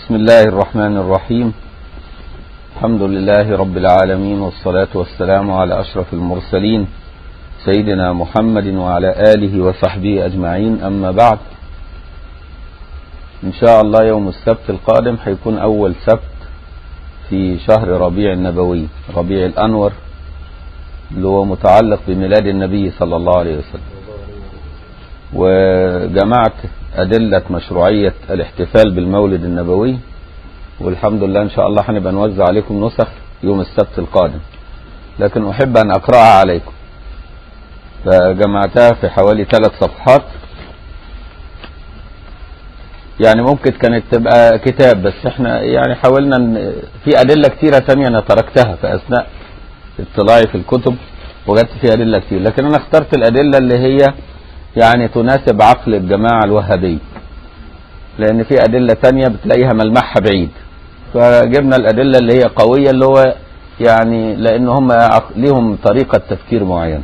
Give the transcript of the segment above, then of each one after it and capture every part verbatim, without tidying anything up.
بسم الله الرحمن الرحيم. الحمد لله رب العالمين، والصلاة والسلام على أشرف المرسلين سيدنا محمد وعلى آله وصحبه أجمعين. أما بعد، إن شاء الله يوم السبت القادم هيكون أول سبت في شهر ربيع النبوي، ربيع الأنور، اللي هو متعلق بميلاد النبي صلى الله عليه وسلم. وجمعت أدلة مشروعية الاحتفال بالمولد النبوي، والحمد لله إن شاء الله هنبقى نوزع عليكم نسخ يوم السبت القادم، لكن أحب أن أقرأها عليكم. فجمعتها في حوالي ثلاث صفحات، يعني ممكن كانت تبقى كتاب، بس احنا يعني حاولنا ان في أدلة كتيرة تانية أنا تركتها في أثناء اطلاعي في الكتب، وجدت فيها أدلة كتير، لكن أنا اخترت الأدلة اللي هي يعني تناسب عقل الجماعة الوهابية، لأن في أدلة تانية بتلاقيها ملمحها بعيد، فجبنا الأدلة اللي هي قوية، اللي هو يعني لأن هم ليهم طريقة تفكير معينة.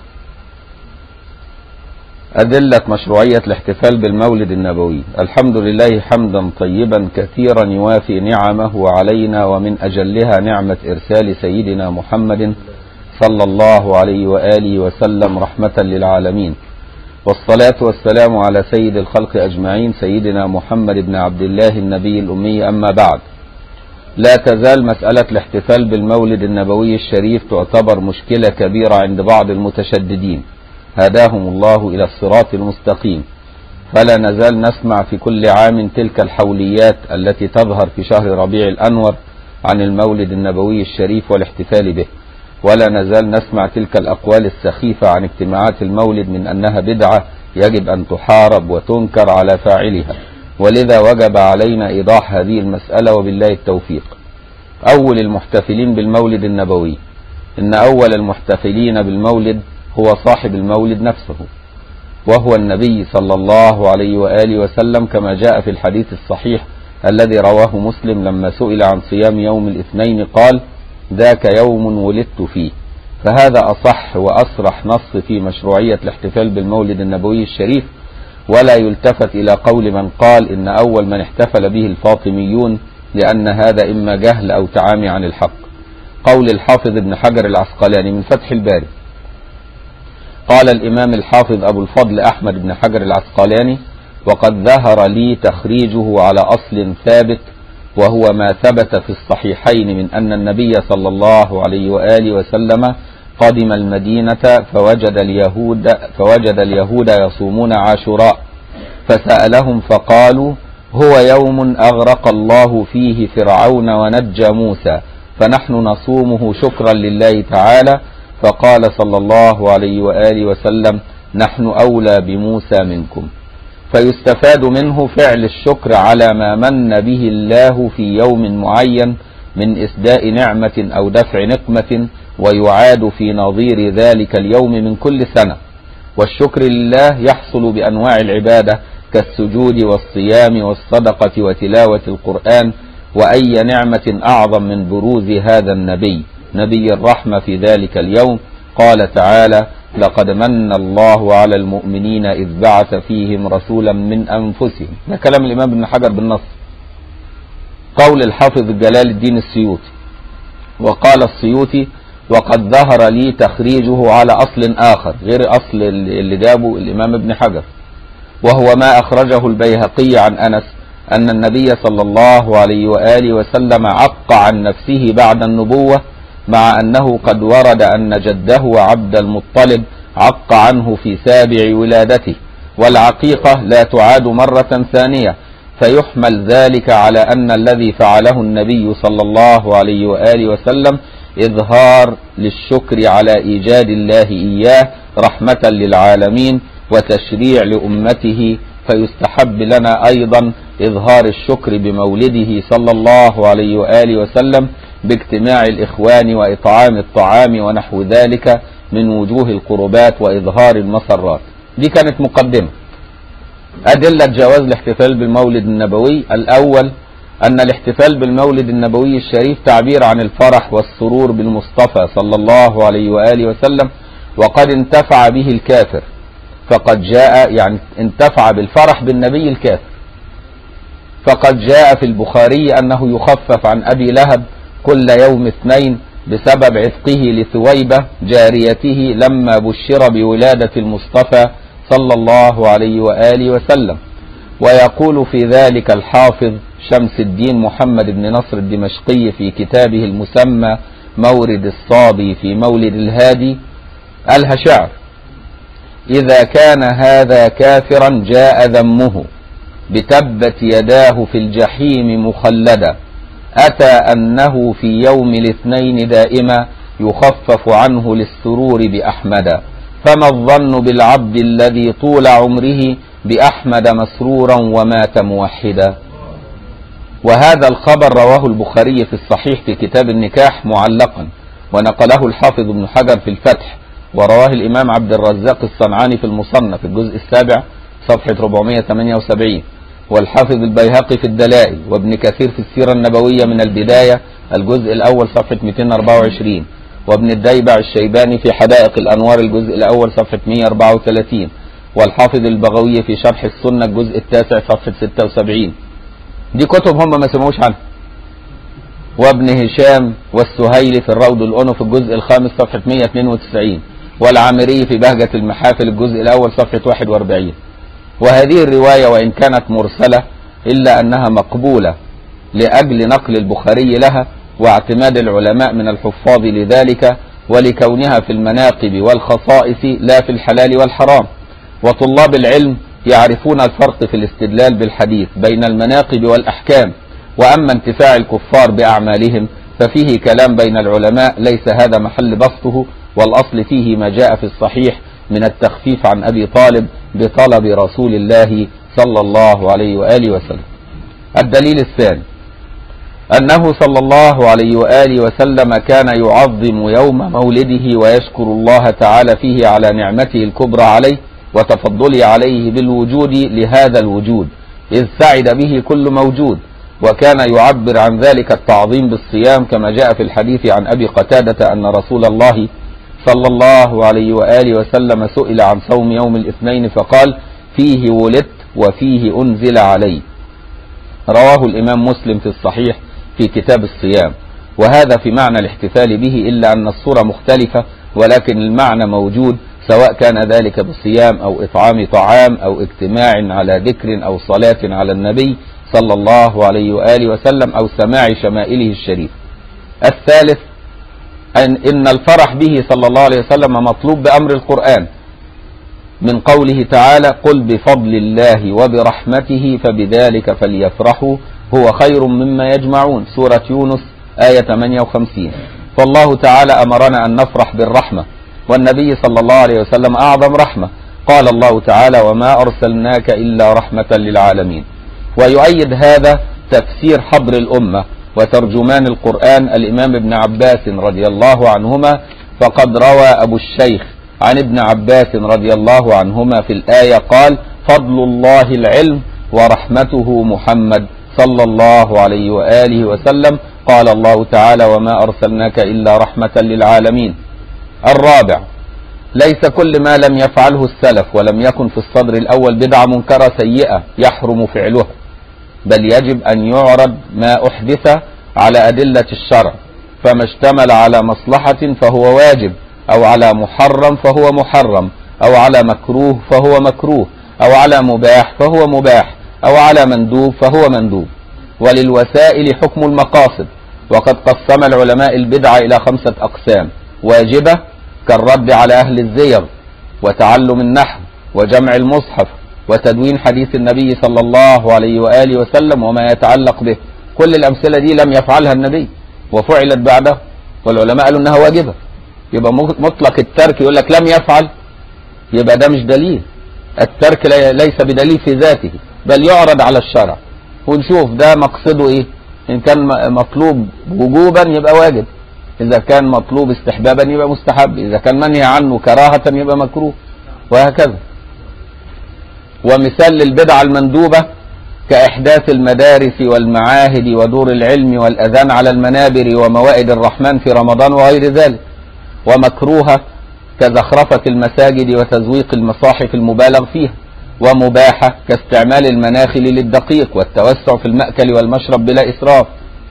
أدلة مشروعية الاحتفال بالمولد النبوي. الحمد لله حمدا طيبا كثيرا يوافي نعمه علينا، ومن أجلها نعمة إرسال سيدنا محمد صلى الله عليه وآله وسلم رحمة للعالمين، والصلاة والسلام على سيد الخلق أجمعين سيدنا محمد بن عبد الله النبي الأمي. أما بعد، لا تزال مسألة الاحتفال بالمولد النبوي الشريف تعتبر مشكلة كبيرة عند بعض المتشددين، هداهم الله إلى الصراط المستقيم. فلا نزال نسمع في كل عام تلك الحوليات التي تظهر في شهر ربيع الأنور عن المولد النبوي الشريف والاحتفال به، ولا نزال نسمع تلك الأقوال السخيفة عن اجتماعات المولد من أنها بدعة يجب أن تحارب وتنكر على فاعلها، ولذا وجب علينا إيضاح هذه المسألة وبالله التوفيق. أول المحتفلين بالمولد النبوي، إن أول المحتفلين بالمولد هو صاحب المولد نفسه، وهو النبي صلى الله عليه وآله وسلم، كما جاء في الحديث الصحيح الذي رواه مسلم لما سئل عن صيام يوم الاثنين قال: ذاك يوم ولدت فيه. فهذا أصح وأصرح نص في مشروعية الاحتفال بالمولد النبوي الشريف، ولا يلتفت إلى قول من قال إن أول من احتفل به الفاطميون، لأن هذا إما جهل أو تعامي عن الحق. قول الحافظ ابن حجر العسقلاني من فتح الباري، قال الإمام الحافظ أبو الفضل أحمد بن حجر العسقلاني: وقد ظهر لي تخريجه على أصل ثابت، وهو ما ثبت في الصحيحين من أن النبي صلى الله عليه وآله وسلم قدم المدينة فوجد اليهود, فوجد اليهود يصومون عاشوراء، فسألهم فقالوا: هو يوم أغرق الله فيه فرعون ونجى موسى، فنحن نصومه شكرا لله تعالى. فقال صلى الله عليه وآله وسلم: نحن أولى بموسى منكم. فيستفاد منه فعل الشكر على ما من به الله في يوم معين من إسداء نعمة أو دفع نقمة، ويعاد في نظير ذلك اليوم من كل سنة. والشكر لله يحصل بأنواع العبادة كالسجود والصيام والصدقة وتلاوة القرآن، وأي نعمة أعظم من بروز هذا النبي نبي الرحمة في ذلك اليوم. قال تعالى: لقد من الله على المؤمنين إذ بعث فيهم رسولا من أنفسهم. ده كلام الإمام ابن حجر بالنص. قول الحافظ جلال الدين السيوطي، وقال السيوطي: وقد ظهر لي تخريجه على أصل آخر غير أصل اللي جابه الإمام ابن حجر، وهو ما أخرجه البيهقي عن أنس أن النبي صلى الله عليه وآله وسلم عق عن نفسه بعد النبوة، مع أنه قد ورد أن جده عبد المطلب عق عنه في سابع ولادته، والعقيقة لا تعاد مرة ثانية، فيحمل ذلك على أن الذي فعله النبي صلى الله عليه وآله وسلم إظهار للشكر على إيجاد الله إياه رحمة للعالمين وتشريع لأمته. فيستحب لنا أيضا إظهار الشكر بمولده صلى الله عليه وآله وسلم باجتماع الإخوان وإطعام الطعام ونحو ذلك من وجوه القربات وإظهار المسرات. دي كانت مقدمة. أدلة جواز الاحتفال بالمولد النبوي. الأول أن الاحتفال بالمولد النبوي الشريف تعبير عن الفرح والسرور بالمصطفى صلى الله عليه وآله وسلم، وقد انتفع به الكافر، فقد جاء يعني انتفع بالفرح بالنبي الكافر، فقد جاء في البخاري أنه يخفف عن أبي لهب كل يوم اثنين بسبب عتقه لثويبة جاريته لما بشر بولادة المصطفى صلى الله عليه وآله وسلم. ويقول في ذلك الحافظ شمس الدين محمد بن نصر الدمشقي في كتابه المسمى مورد الصابي في مولد الهادي: ألها شعر: إذا كان هذا كافرا جاء ذمه بتبت يداه في الجحيم مخلدا، أتى أنه في يوم الاثنين دائما يخفف عنه للسرور بأحمد، فما الظن بالعبد الذي طول عمره بأحمد مسرورا ومات موحدا. وهذا الخبر رواه البخاري في الصحيح في كتاب النكاح معلقا، ونقله الحافظ ابن حجر في الفتح، ورواه الإمام عبد الرزاق الصنعاني في المصنف الجزء السابع صفحة أربعمائة وثمانية وسبعين، والحافظ البيهقي في الدلائل، وابن كثير في السيرة النبوية من البداية الجزء الأول صفحة مئتين وأربعة وعشرين، وابن الديبع الشيباني في حدائق الأنوار الجزء الأول صفحة مئة وأربعة وثلاثين، والحافظ البغوي في شرح السنة الجزء التاسع صفحة ستة وسبعين. دي كتب هم ما سمعوش عنها. وابن هشام والسهيلي في الروض الأنف الجزء الخامس صفحة مئة واثنين وتسعين، والعامري في بهجة المحافل الجزء الأول صفحة واحد وأربعين. وهذه الرواية وإن كانت مرسلة إلا أنها مقبولة لأجل نقل البخاري لها واعتماد العلماء من الحفاظ لذلك، ولكونها في المناقب والخصائص لا في الحلال والحرام. وطلاب العلم يعرفون الفرق في الاستدلال بالحديث بين المناقب والأحكام، وأما انتفاع الكفار بأعمالهم ففيه كلام بين العلماء ليس هذا محل بسطه، والأصل فيه ما جاء في الصحيح من التخفيف عن أبي طالب بطلب رسول الله صلى الله عليه وآله وسلم. الدليل الثاني أنه صلى الله عليه وآله وسلم كان يعظم يوم مولده ويشكر الله تعالى فيه على نعمته الكبرى عليه وتفضله عليه بالوجود لهذا الوجود، إذ سعد به كل موجود. وكان يعبر عن ذلك التعظيم بالصيام، كما جاء في الحديث عن أبي قتادة أن رسول الله صلى الله عليه وآله وسلم سئل عن صوم يوم الاثنين فقال: فيه ولدت وفيه أنزل علي. رواه الإمام مسلم في الصحيح في كتاب الصيام. وهذا في معنى الاحتفال به، إلا أن الصورة مختلفة ولكن المعنى موجود، سواء كان ذلك بصيام أو إطعام طعام أو اجتماع على ذكر أو صلاة على النبي صلى الله عليه وآله وسلم أو سماع شمائله الشريف. الثالث أن إن الفرح به صلى الله عليه وسلم مطلوب بأمر القرآن، من قوله تعالى: قل بفضل الله وبرحمته فبذلك فليفرحوا هو خير مما يجمعون، سورة يونس آية ثمانية وخمسين. فالله تعالى أمرنا أن نفرح بالرحمة، والنبي صلى الله عليه وسلم أعظم رحمة، قال الله تعالى: وما أرسلناك إلا رحمة للعالمين. ويؤيد هذا تفسير حبر الأمة وترجمان القرآن الإمام ابن عباس رضي الله عنهما، فقد روى أبو الشيخ عن ابن عباس رضي الله عنهما في الآية قال: فضل الله العلم ورحمته محمد صلى الله عليه وآله وسلم. قال الله تعالى: وما أرسلناك إلا رحمة للعالمين. الرابع: ليس كل ما لم يفعله السلف ولم يكن في الصدر الأول بدعة منكرة سيئة يحرم فعلها، بل يجب أن يعرض ما أحدث على أدلة الشرع، فما اشتمل على مصلحة فهو واجب، أو على محرم فهو محرم، أو على مكروه فهو مكروه، أو على مباح فهو مباح، أو على مندوب فهو مندوب. وللوسائل حكم المقاصد، وقد قسم العلماء البدعة إلى خمسة أقسام: واجبة كالرد على أهل الزيغ، وتعلم النحو، وجمع المصحف، وتدوين حديث النبي صلى الله عليه وآله وسلم وما يتعلق به. كل الأمثلة دي لم يفعلها النبي وفعلت بعده، والعلماء قالوا أنها واجبة. يبقى مطلق الترك يقول لك لم يفعل، يبقى ده مش دليل. الترك ليس بدليل في ذاته، بل يعرض على الشرع ونشوف ده مقصده ايه. ان كان مطلوب وجوبا يبقى واجب، اذا كان مطلوب استحبابا يبقى مستحب، اذا كان منهي عنه كراهة يبقى مكروه، وهكذا. ومثال للبدعة المندوبة كإحداث المدارس والمعاهد ودور العلم والأذان على المنابر وموائد الرحمن في رمضان وغير ذلك. ومكروهة كزخرفة المساجد وتزويق المصاحف المبالغ فيها. ومباحة كاستعمال المناخل للدقيق والتوسع في المأكل والمشرب بلا إسراف،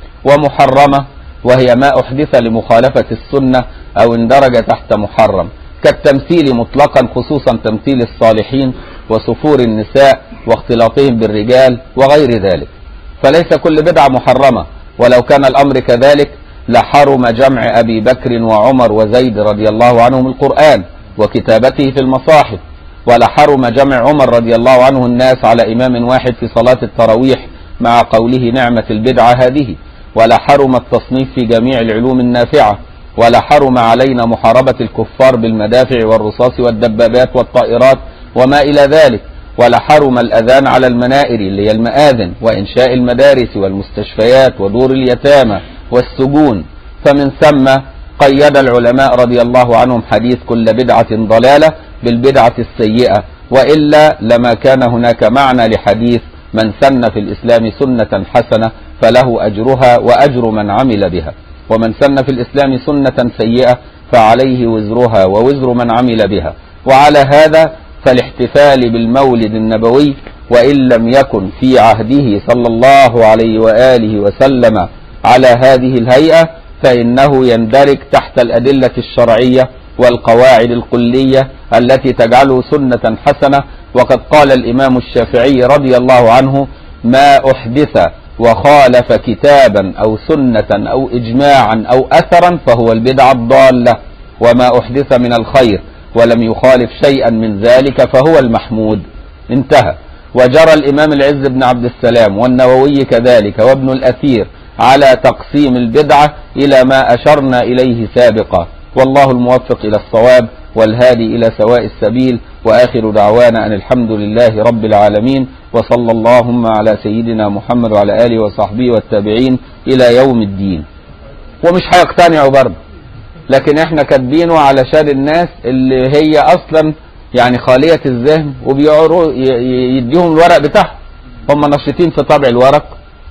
ومحرمة وهي ما أحدث لمخالفة السنة أو اندرج تحت محرم كالتمثيل مطلقا، خصوصا تمثيل الصالحين وسفور النساء واختلاطهم بالرجال وغير ذلك. فليس كل بدعة محرمة، ولو كان الأمر كذلك لحرم جمع أبي بكر وعمر وزيد رضي الله عنهم القرآن وكتابته في المصاحف، ولحرم جمع عمر رضي الله عنه الناس على إمام واحد في صلاة التراويح مع قوله نعمة البدعة هذه، ولحرم التصنيف في جميع العلوم النافعة، ولحرم علينا محاربة الكفار بالمدافع والرصاص والدبابات والطائرات وما إلى ذلك، ولحرم الأذان على المنائر اللي هي المآذن، وإنشاء المدارس والمستشفيات ودور اليتامى والسجون. فمن ثم قيد العلماء رضي الله عنهم حديث كل بدعة ضلالة بالبدعة السيئة، وإلا لما كان هناك معنى لحديث من سن في الإسلام سنة حسنة فله أجرها وأجر من عمل بها، ومن سن في الإسلام سنة سيئة فعليه وزرها ووزر من عمل بها. وعلى هذا فالاحتفال بالمولد النبوي وإن لم يكن في عهده صلى الله عليه وآله وسلم على هذه الهيئة فإنه يندرج تحت الأدلة الشرعية والقواعد الكلية التي تجعله سنة حسنة. وقد قال الإمام الشافعي رضي الله عنه ما أحدث وخالف كتابا أو سنة أو إجماعا أو أثرا فهو البدعة الضالة، وما أحدث من الخير ولم يخالف شيئا من ذلك فهو المحمود. انتهى. وجرى الإمام العز بن عبد السلام والنووي كذلك وابن الأثير على تقسيم البدعة إلى ما أشرنا إليه سابقا، والله الموفق إلى الصواب والهادي إلى سواء السبيل. وآخر دعوانا أن الحمد لله رب العالمين، وصلى اللهم على سيدنا محمد وعلى آله وصحبه والتابعين إلى يوم الدين. ومش هيقتنعوا برضه، لكن احنا كاتبينه علشان الناس اللي هي أصلا يعني خالية الذهن وبيقعدوا يديهم الورق بتاعهم، هم نشيطين في طبع الورق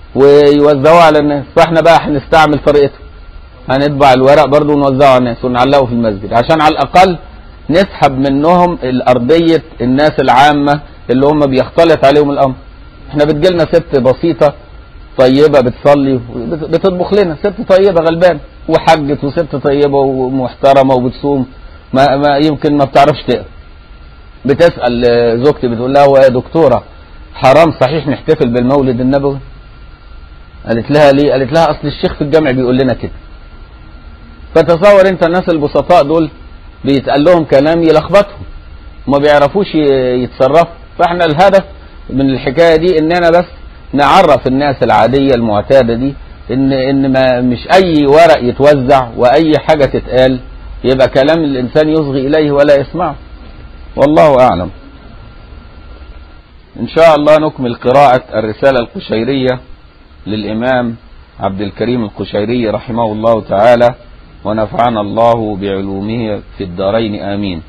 ويوزعوه على الناس، فاحنا بقى هنستعمل طريقته، هنطبع الورق برضه ونوزعه على الناس ونعلقه في المسجد عشان على الأقل نسحب منهم الأرضية الناس العامة اللي هم بيختلط عليهم الأمر. احنا بتجيلنا ست بسيطة طيبة بتصلي بتطبخ لنا، ست طيبة غلبان وحجت وست طيبة ومحترمة وبتصوم، ما, ما يمكن ما بتعرفش تقرا. بتسأل زوجتي بتقول لها يا دكتورة حرام صحيح نحتفل بالمولد النبوي؟ قالت لها ليه؟ قالت لها أصل الشيخ في الجامع بيقول لنا كده. فتصور انت الناس البسطاء دول بيتقال لهم كلام يلخبطهم، ما بيعرفوش يتصرفوا. فاحنا الهدف من الحكاية دي اننا بس نعرف الناس العادية المعتادة دي ان ان ما مش اي ورق يتوزع واي حاجة تتقال يبقى كلام الانسان يصغي اليه ولا يسمعه، والله اعلم. ان شاء الله نكمل قراءة الرسالة القشيرية للامام عبد الكريم القشيري رحمه الله تعالى، ونفعنا الله بعلومه في الدارين آمين.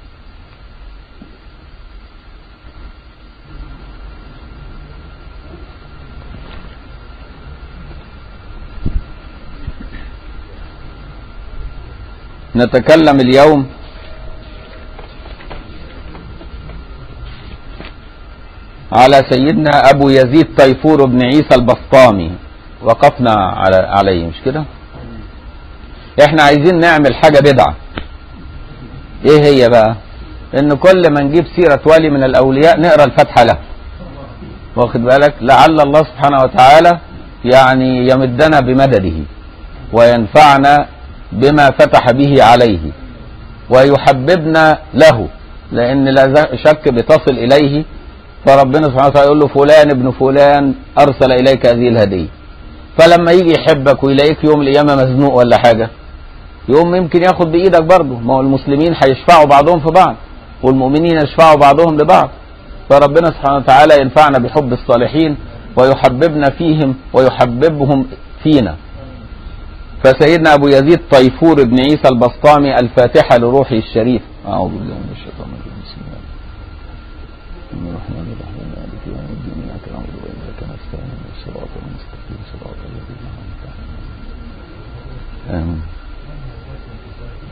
نتكلم اليوم على سيدنا أبو يزيد طيفور بن عيسى البسطامي، وقفنا على عليه مش كده؟ احنا عايزين نعمل حاجة بدعة. ايه هي بقى؟ ان كل ما نجيب سيرة ولي من الاولياء نقرأ الفاتحة له، واخد بالك؟ لعل الله سبحانه وتعالى يعني يمدنا بمدده وينفعنا بما فتح به عليه ويحببنا له، لان لا شك بتصل اليه، فربنا سبحانه وتعالى يقول له فلان ابن فلان ارسل اليك هذه الهدية. فلما يجي يحبك ويلاقيك يوم القيامة مزنوق ولا حاجة يوم يمكن ياخد بايدك برضه، ما هو المسلمين هيشفعوا بعضهم في بعض والمؤمنين يشفعوا بعضهم لبعض، فربنا سبحانه وتعالى ينفعنا بحب الصالحين ويحببنا فيهم ويحببهم فينا. فسيدنا ابو يزيد طيفور بن عيسى البسطامي الفاتحة لروحه الشريف. اعوذ بالله من الشيطان الرجيم. بسم الله الرحمن الرحيم. مالك يوم الدين اياك نعبد واياك نستعين اهدنا الصراط المستقيم صراط الذين انعمت عليهم. امين.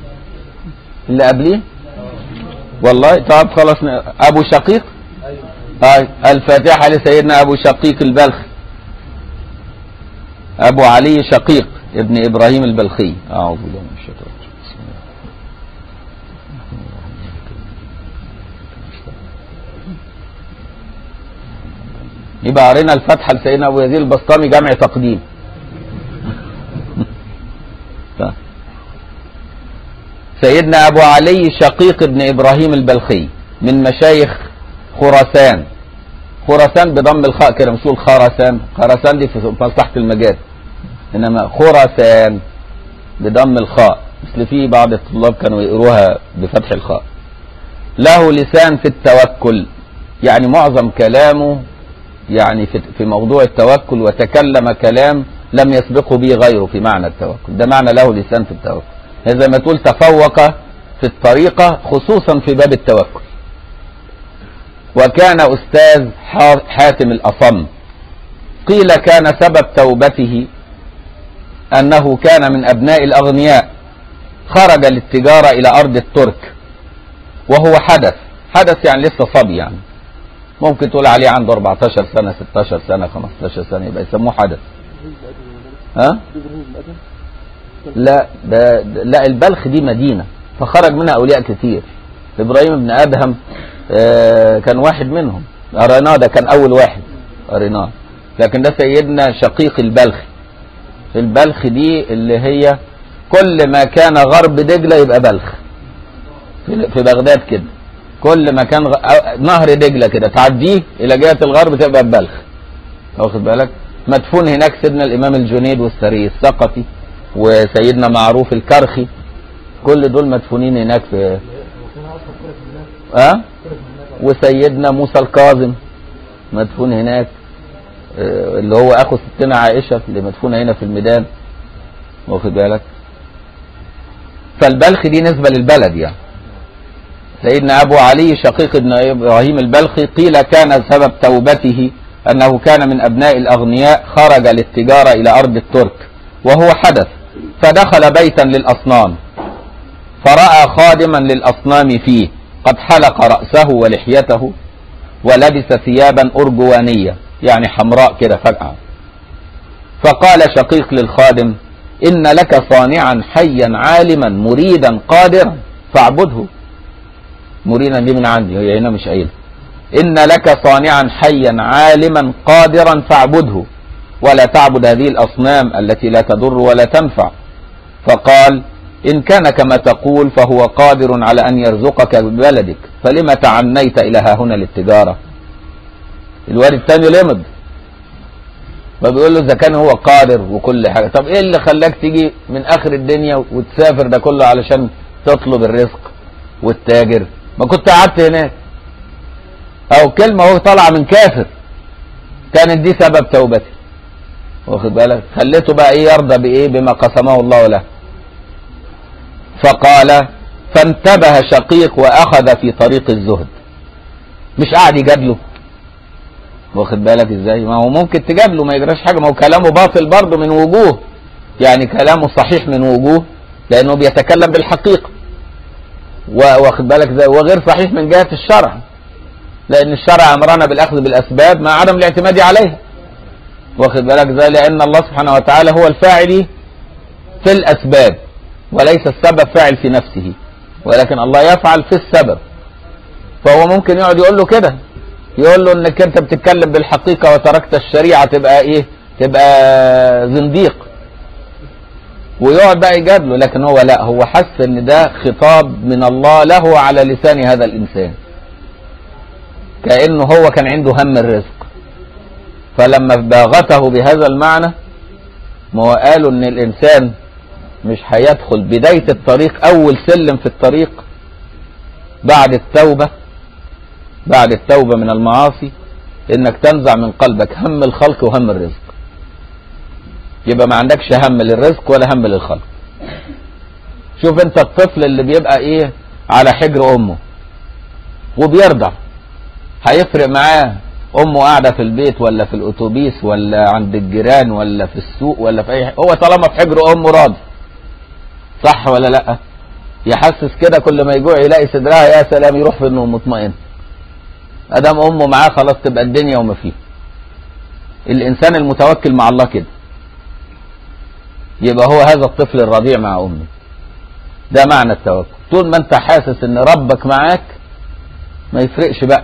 اللي قبليه والله. طب خلاص ابو شقيق طيب الفاتحة لسيدنا أبو شقيق البلخي، أبو علي شقيق ابن إبراهيم البلخي. أعوذ بالله من الشيطان الرجيم. يبقى قرينا الفاتحة لسيدنا أبو يزيد البسطامي جمع تقديم. سيدنا أبو علي شقيق ابن إبراهيم البلخي من مشايخ خراسان. خراسان بضم الخاء كده، مش خراسان، خراسان دي في مصلحة المجاز، إنما خراسان بضم الخاء، مثل في بعض الطلاب كانوا يقروها بفتح الخاء. له لسان في التوكل، يعني معظم كلامه يعني في موضوع التوكل، وتكلم كلام لم يسبقه به غيره في معنى التوكل. ده معنى له لسان في التوكل، زي ما تقول تفوق في الطريقة خصوصا في باب التوكل. وكان أستاذ حاتم الأصم. قيل كان سبب توبته أنه كان من أبناء الأغنياء، خرج للتجارة إلى أرض الترك وهو حدث. حدث يعني لسه صبي، يعني ممكن تقول عليه عنده أربعتاشر سنة ستاشر سنة خمستاشر سنة، يبقى يسموه حدث. ها؟ لا ده لا البلخ دي مدينة فخرج منها أولياء كتير. إبراهيم بن أدهم آه كان واحد منهم، قريناه، ده كان أول واحد قريناه. لكن ده سيدنا شقيق البلخ. البلخ دي اللي هي كل ما كان غرب دجلة يبقى بلخ، في بغداد كده كل ما كان غ... نهر دجلة كده تعديه إلى جهة الغرب تبقى بلخ، واخد بالك. مدفون هناك سيدنا الإمام الجنيد والسري الثقفي وسيدنا معروف الكرخي، كل دول مدفونين هناك في اه وسيدنا موسى الكاظم مدفون هناك، آه اللي هو اخو ستنا عائشة اللي مدفونة هنا في الميدان، واخد بالك. فالبلخ دي نسبة للبلد يعني. سيدنا ابو علي شقيق ابن ابراهيم البلخي قيل كان سبب توبته انه كان من ابناء الاغنياء، خرج للتجارة الى ارض الترك وهو حدث، فدخل بيتا للأصنام فرأى خادما للأصنام فيه قد حلق رأسه ولحيته ولبس ثيابا أرجوانية يعني حمراء كده فجأة. فقال شقيق للخادم: إن لك صانعا حيا عالما مريدا قادرا فاعبده. مريدا دي من عندي، هي هنا مش قايله. إن لك صانعا حيا عالما قادرا فاعبده ولا تعبد هذه الأصنام التي لا تضر ولا تنفع. فقال: إن كان كما تقول فهو قادر على أن يرزقك ببلدك، فلما تعنيت إلى ها هنا للتجارة؟ الواد الثاني لمض، فبيقول له إذا كان هو قادر وكل حاجة، طب إيه اللي خلاك تيجي من آخر الدنيا وتسافر ده كله علشان تطلب الرزق والتاجر؟ ما كنت قعدت هناك. أو كلمة هو طالعة من كافر كانت دي سبب توبتي، واخد بالك. خليته بقى ايه يرضى بايه بما قسمه الله له. فقال: فانتبه شقيق واخذ في طريق الزهد. مش قاعد يجادله، واخد بالك ازاي؟ ما هو ممكن تجادله ما يجراش حاجه، ما هو كلامه باطل برضه من وجوه، يعني كلامه صحيح من وجوه لانه بيتكلم بالحقيقه، واخد بالك ازاي، وغير صحيح من جهه الشرع، لان الشرع امرنا بالاخذ بالاسباب مع عدم الاعتماد عليها، واخد بالك ازاي، لان الله سبحانه وتعالى هو الفاعل في الاسباب وليس السبب فاعل في نفسه، ولكن الله يفعل في السبب. فهو ممكن يقعد يقول له كده، يقول له انك انت بتتكلم بالحقيقه وتركت الشريعه تبقى ايه؟ تبقى زنديق، ويقعد بقى يجادله. لكن هو لا، هو حس ان ده خطاب من الله له على لسان هذا الانسان، كأنه هو كان عنده هم الرزق. فلما باغته بهذا المعنى، ما هو قالوا ان الانسان مش هيدخل بداية الطريق، اول سلم في الطريق بعد التوبة، بعد التوبة من المعاصي، انك تنزع من قلبك هم الخلق وهم الرزق، يبقى ما عندكش هم للرزق ولا هم للخلق. شوف انت الطفل اللي بيبقى ايه على حجر امه وبيرضع، هيفرق معاه امه قاعده في البيت ولا في الاتوبيس ولا عند الجيران ولا في السوق ولا في اي حاجه؟ هو طالما في حجر امه راضي، صح ولا لا؟ يحسس كده كل ما يجوع يلاقي صدرها يا سلام، يروح في النوم مطمئن. ادام امه معاه خلاص تبقى الدنيا وما فيها. الانسان المتوكل مع الله كده، يبقى هو هذا الطفل الرضيع مع امه. ده معنى التوكل. طول ما انت حاسس ان ربك معاك ما يفرقش بقى،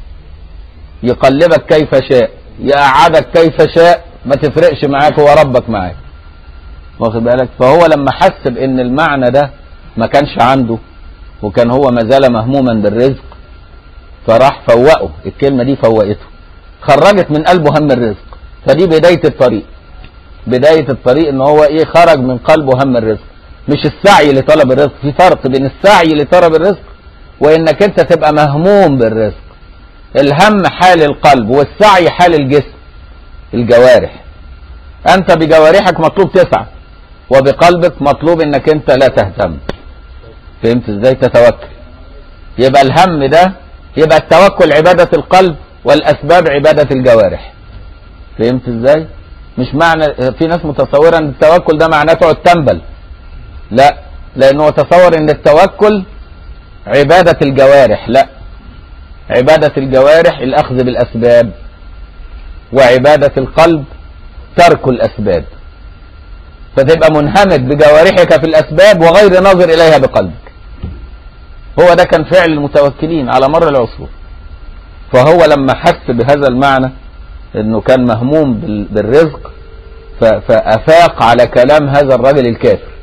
يقلبك كيف شاء، يقعدك كيف شاء، ما تفرقش معاك، هو ربك معاك، واخد بالك. فهو لما حس بان المعنى ده ما كانش عنده، وكان هو ما زال مهموما بالرزق، فراح فوقه. الكلمه دي فوقته، خرجت من قلبه هم الرزق. فدي بدايه الطريق، بدايه الطريق ان هو ايه، خرج من قلبه هم الرزق، مش السعي لطلب الرزق. في فرق بين السعي لطلب الرزق وانك انت تبقى مهموم بالرزق. الهم حال القلب، والسعي حال الجسم، الجوارح. انت بجوارحك مطلوب تسعى، وبقلبك مطلوب انك انت لا تهتم. فهمت ازاي؟ تتوكل. يبقى الهم ده، يبقى التوكل عبادة القلب والاسباب عبادة الجوارح. فهمت ازاي؟ مش معنى في ناس متصورة ان التوكل ده معناه تقعد تنبل، لا، لانه تصور ان التوكل عبادة الجوارح. لا، عبادة الجوارح الاخذ بالاسباب، وعبادة القلب ترك الاسباب. فتبقى منهمك بجوارحك في الاسباب وغير ناظر اليها بقلبك. هو ده كان فعل المتوكلين على مر العصور. فهو لما حس بهذا المعنى انه كان مهموم بالرزق، فافاق على كلام هذا الرجل الكافر.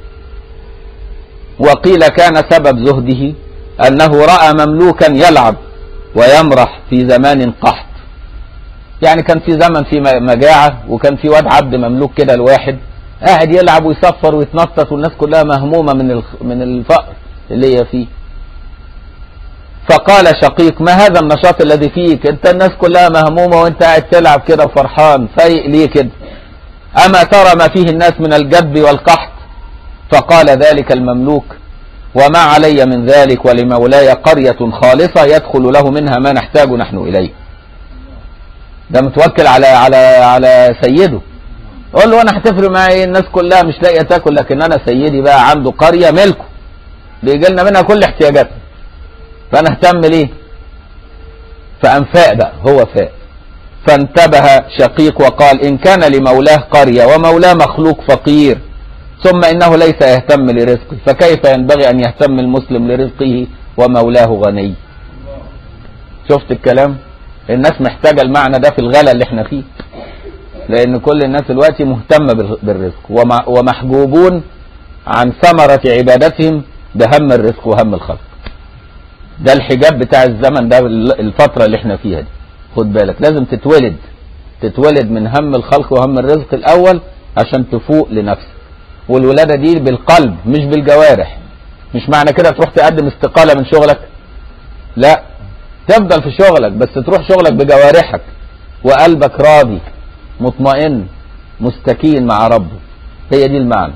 وقيل كان سبب زهده انه راى مملوكا يلعب ويمرح في زمان قحط. يعني كان في زمن في مجاعه، وكان في واد عبد مملوك كده الواحد قاعد يلعب ويصفر ويتنطط، والناس كلها مهمومه من من الفقر اللي هي فيه. فقال شقيق: ما هذا النشاط الذي فيك؟ انت الناس كلها مهمومه وانت قاعد تلعب كده وفرحان، فايق ليه كده؟ اما ترى ما فيه الناس من الجدب والقحط؟ فقال ذلك المملوك: وما علي من ذلك، ولمولاي قرية خالصة يدخل له منها ما نحتاج نحن إليه. ده متوكل على على على سيده. قول له: انا هتفرق معايا الناس كلها مش لاقيه تاكل، لكن انا سيدي بقى عنده قرية ملكه بيجي لنا منها كل احتياجاتنا، فانا اهتم ليه؟ فانفاق بقى، هو فاق. فانتبه شقيق وقال: ان كان لمولاه قرية ومولاه مخلوق فقير، ثم انه ليس يهتم لرزقه، فكيف ينبغي ان يهتم المسلم لرزقه ومولاه غني؟ شفت الكلام؟ الناس محتاجة المعنى ده في الغلا اللي احنا فيه، لان كل الناس دلوقتي مهتمة بالرزق ومحجوبون عن ثمرة عبادتهم بهم الرزق وهم الخلق. ده الحجاب بتاع الزمن ده، الفترة اللي احنا فيها دي. خد بالك، لازم تتولد تتولد من هم الخلق وهم الرزق الاول عشان تفوق لنفسك. والولادة دي بالقلب مش بالجوارح. مش معنى كده تروح تقدم استقالة من شغلك، لا، تفضل في شغلك بس تروح شغلك بجوارحك وقلبك راضي مطمئن مستكين مع ربه. هي دي المعنى.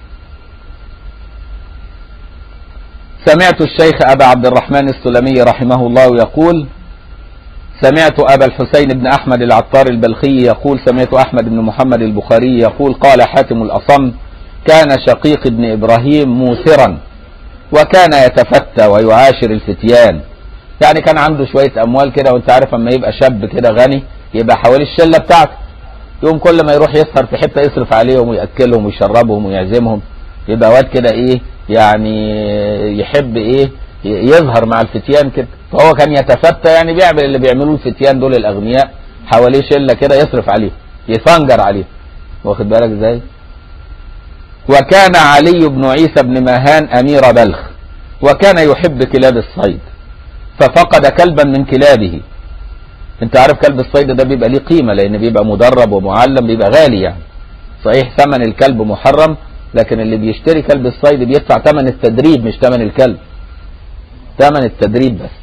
سمعت الشيخ أبا عبد الرحمن السلمي رحمه الله يقول: سمعت أبا الحسين بن أحمد العطار البلخي يقول: سمعت أحمد بن محمد البخاري يقول: قال حاتم الأصم: كان شقيق ابن إبراهيم موسرا، وكان يتفتى ويعاشر الفتيان. يعني كان عنده شوية أموال كده، وانت عارف اما يبقى شاب كده غني يبقى حوالي الشلة بتاعته، يوم كل ما يروح يسهر في حتة يصرف عليهم ويأكلهم ويشربهم ويعزمهم. يبقى واد كده ايه يعني، يحب ايه يظهر مع الفتيان كده. فهو كان يتفتى، يعني بيعمل اللي بيعملوه الفتيان دول الاغنياء، حواليه شلة كده يصرف عليهم يفنجر عليهم، واخد بالك ازاي؟ وكان علي بن عيسى بن ماهان امير بلخ، وكان يحب كلاب الصيد، ففقد كلبا من كلابه. انت عارف كلب الصيد ده بيبقى ليه قيمة، لان بيبقى مدرب ومعلم، بيبقى غالي يعني. صحيح ثمن الكلب محرم، لكن اللي بيشتري كلب الصيد بيدفع ثمن التدريب مش ثمن الكلب، ثمن التدريب بس.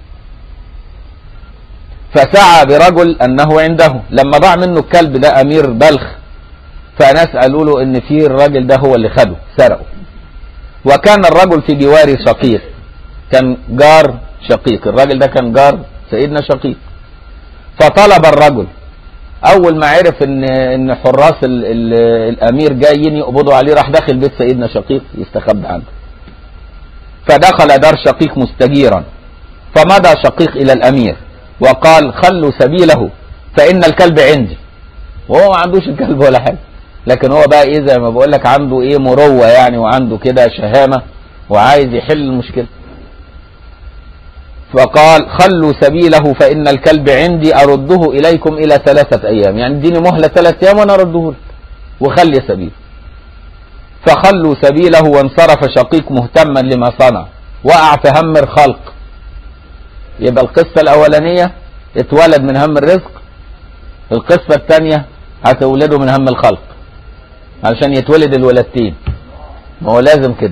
فسعى برجل انه عنده، لما ضاع منه الكلب ده امير بلخ، فناس قالوا له ان في الراجل ده هو اللي خده سرقه. وكان الرجل في جوار شقيق، كان جار شقيق، الراجل ده كان جار سيدنا شقيق. فطلب الرجل، اول ما عرف ان ان حراس ال ال الامير جايين يقبضوا عليه، راح داخل بيت سيدنا شقيق يستخبى عنده. فدخل دار شقيق مستجيرا، فمضى شقيق الى الامير وقال خلوا سبيله فإن الكلب عندي، وهو ما عندوش الكلب ولا حاجة، لكن هو بقى ايه زي ما بقول لك عنده ايه مروة يعني، وعنده كده شهامة وعايز يحل المشكلة. فقال خلوا سبيله فإن الكلب عندي أرده إليكم إلى ثلاثة أيام، يعني اديني مهلة ثلاثة أيام وأنا أرده لك وخلي سبيله. فخلوا سبيله وانصرف شقيق مهتما لما صنع، وقع في هم الخلق. يبقى القصة الأولانية اتولد من هم الرزق، القصة الثانية هتولده من هم الخلق علشان يتولد الولدتين، ما هو لازم كده.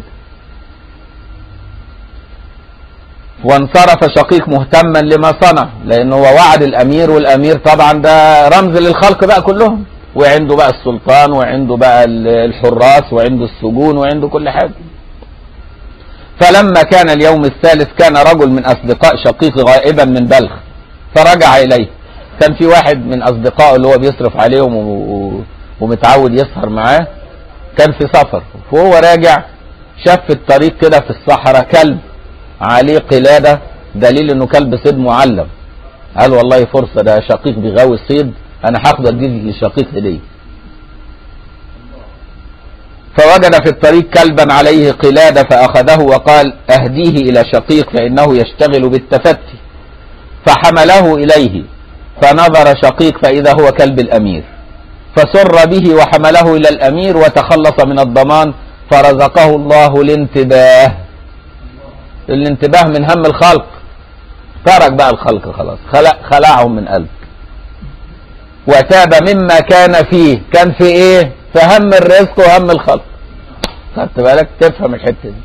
وانصرف شقيق مهتما لما صنع، لأنه هو وعد الأمير، والأمير طبعا ده رمز للخلق بقى كلهم، وعنده بقى السلطان وعنده بقى الحراس وعنده السجون وعنده كل حاجة. فلما كان اليوم الثالث كان رجل من أصدقاء شقيق غائبا من بلخ فرجع إليه. كان في واحد من أصدقائه اللي هو بيصرف عليهم ومتعود يسهر معاه كان في سفر، فهو راجع شاف في الطريق كده في الصحراء كلب عليه قلادة، دليل انه كلب صيد معلم. قال والله فرصة، ده شقيق بيغاوي الصيد، انا هاخده اديه للشقيق هدية. فوجد في الطريق كلبا عليه قلادة فاخذه وقال اهديه الى شقيق فانه يشتغل بالتفتي. فحمله اليه فنظر شقيق فاذا هو كلب الامير، فسر به وحمله الى الامير وتخلص من الضمان، فرزقه الله الانتباه. الانتباه من هم الخلق، ترك بقى الخلق خلاص، خلع خلعهم من قلب، وتاب مما كان فيه. كان في ايه؟ في هم الرزق وهم الخلق. خدت بالك؟ تفهم الحته دي.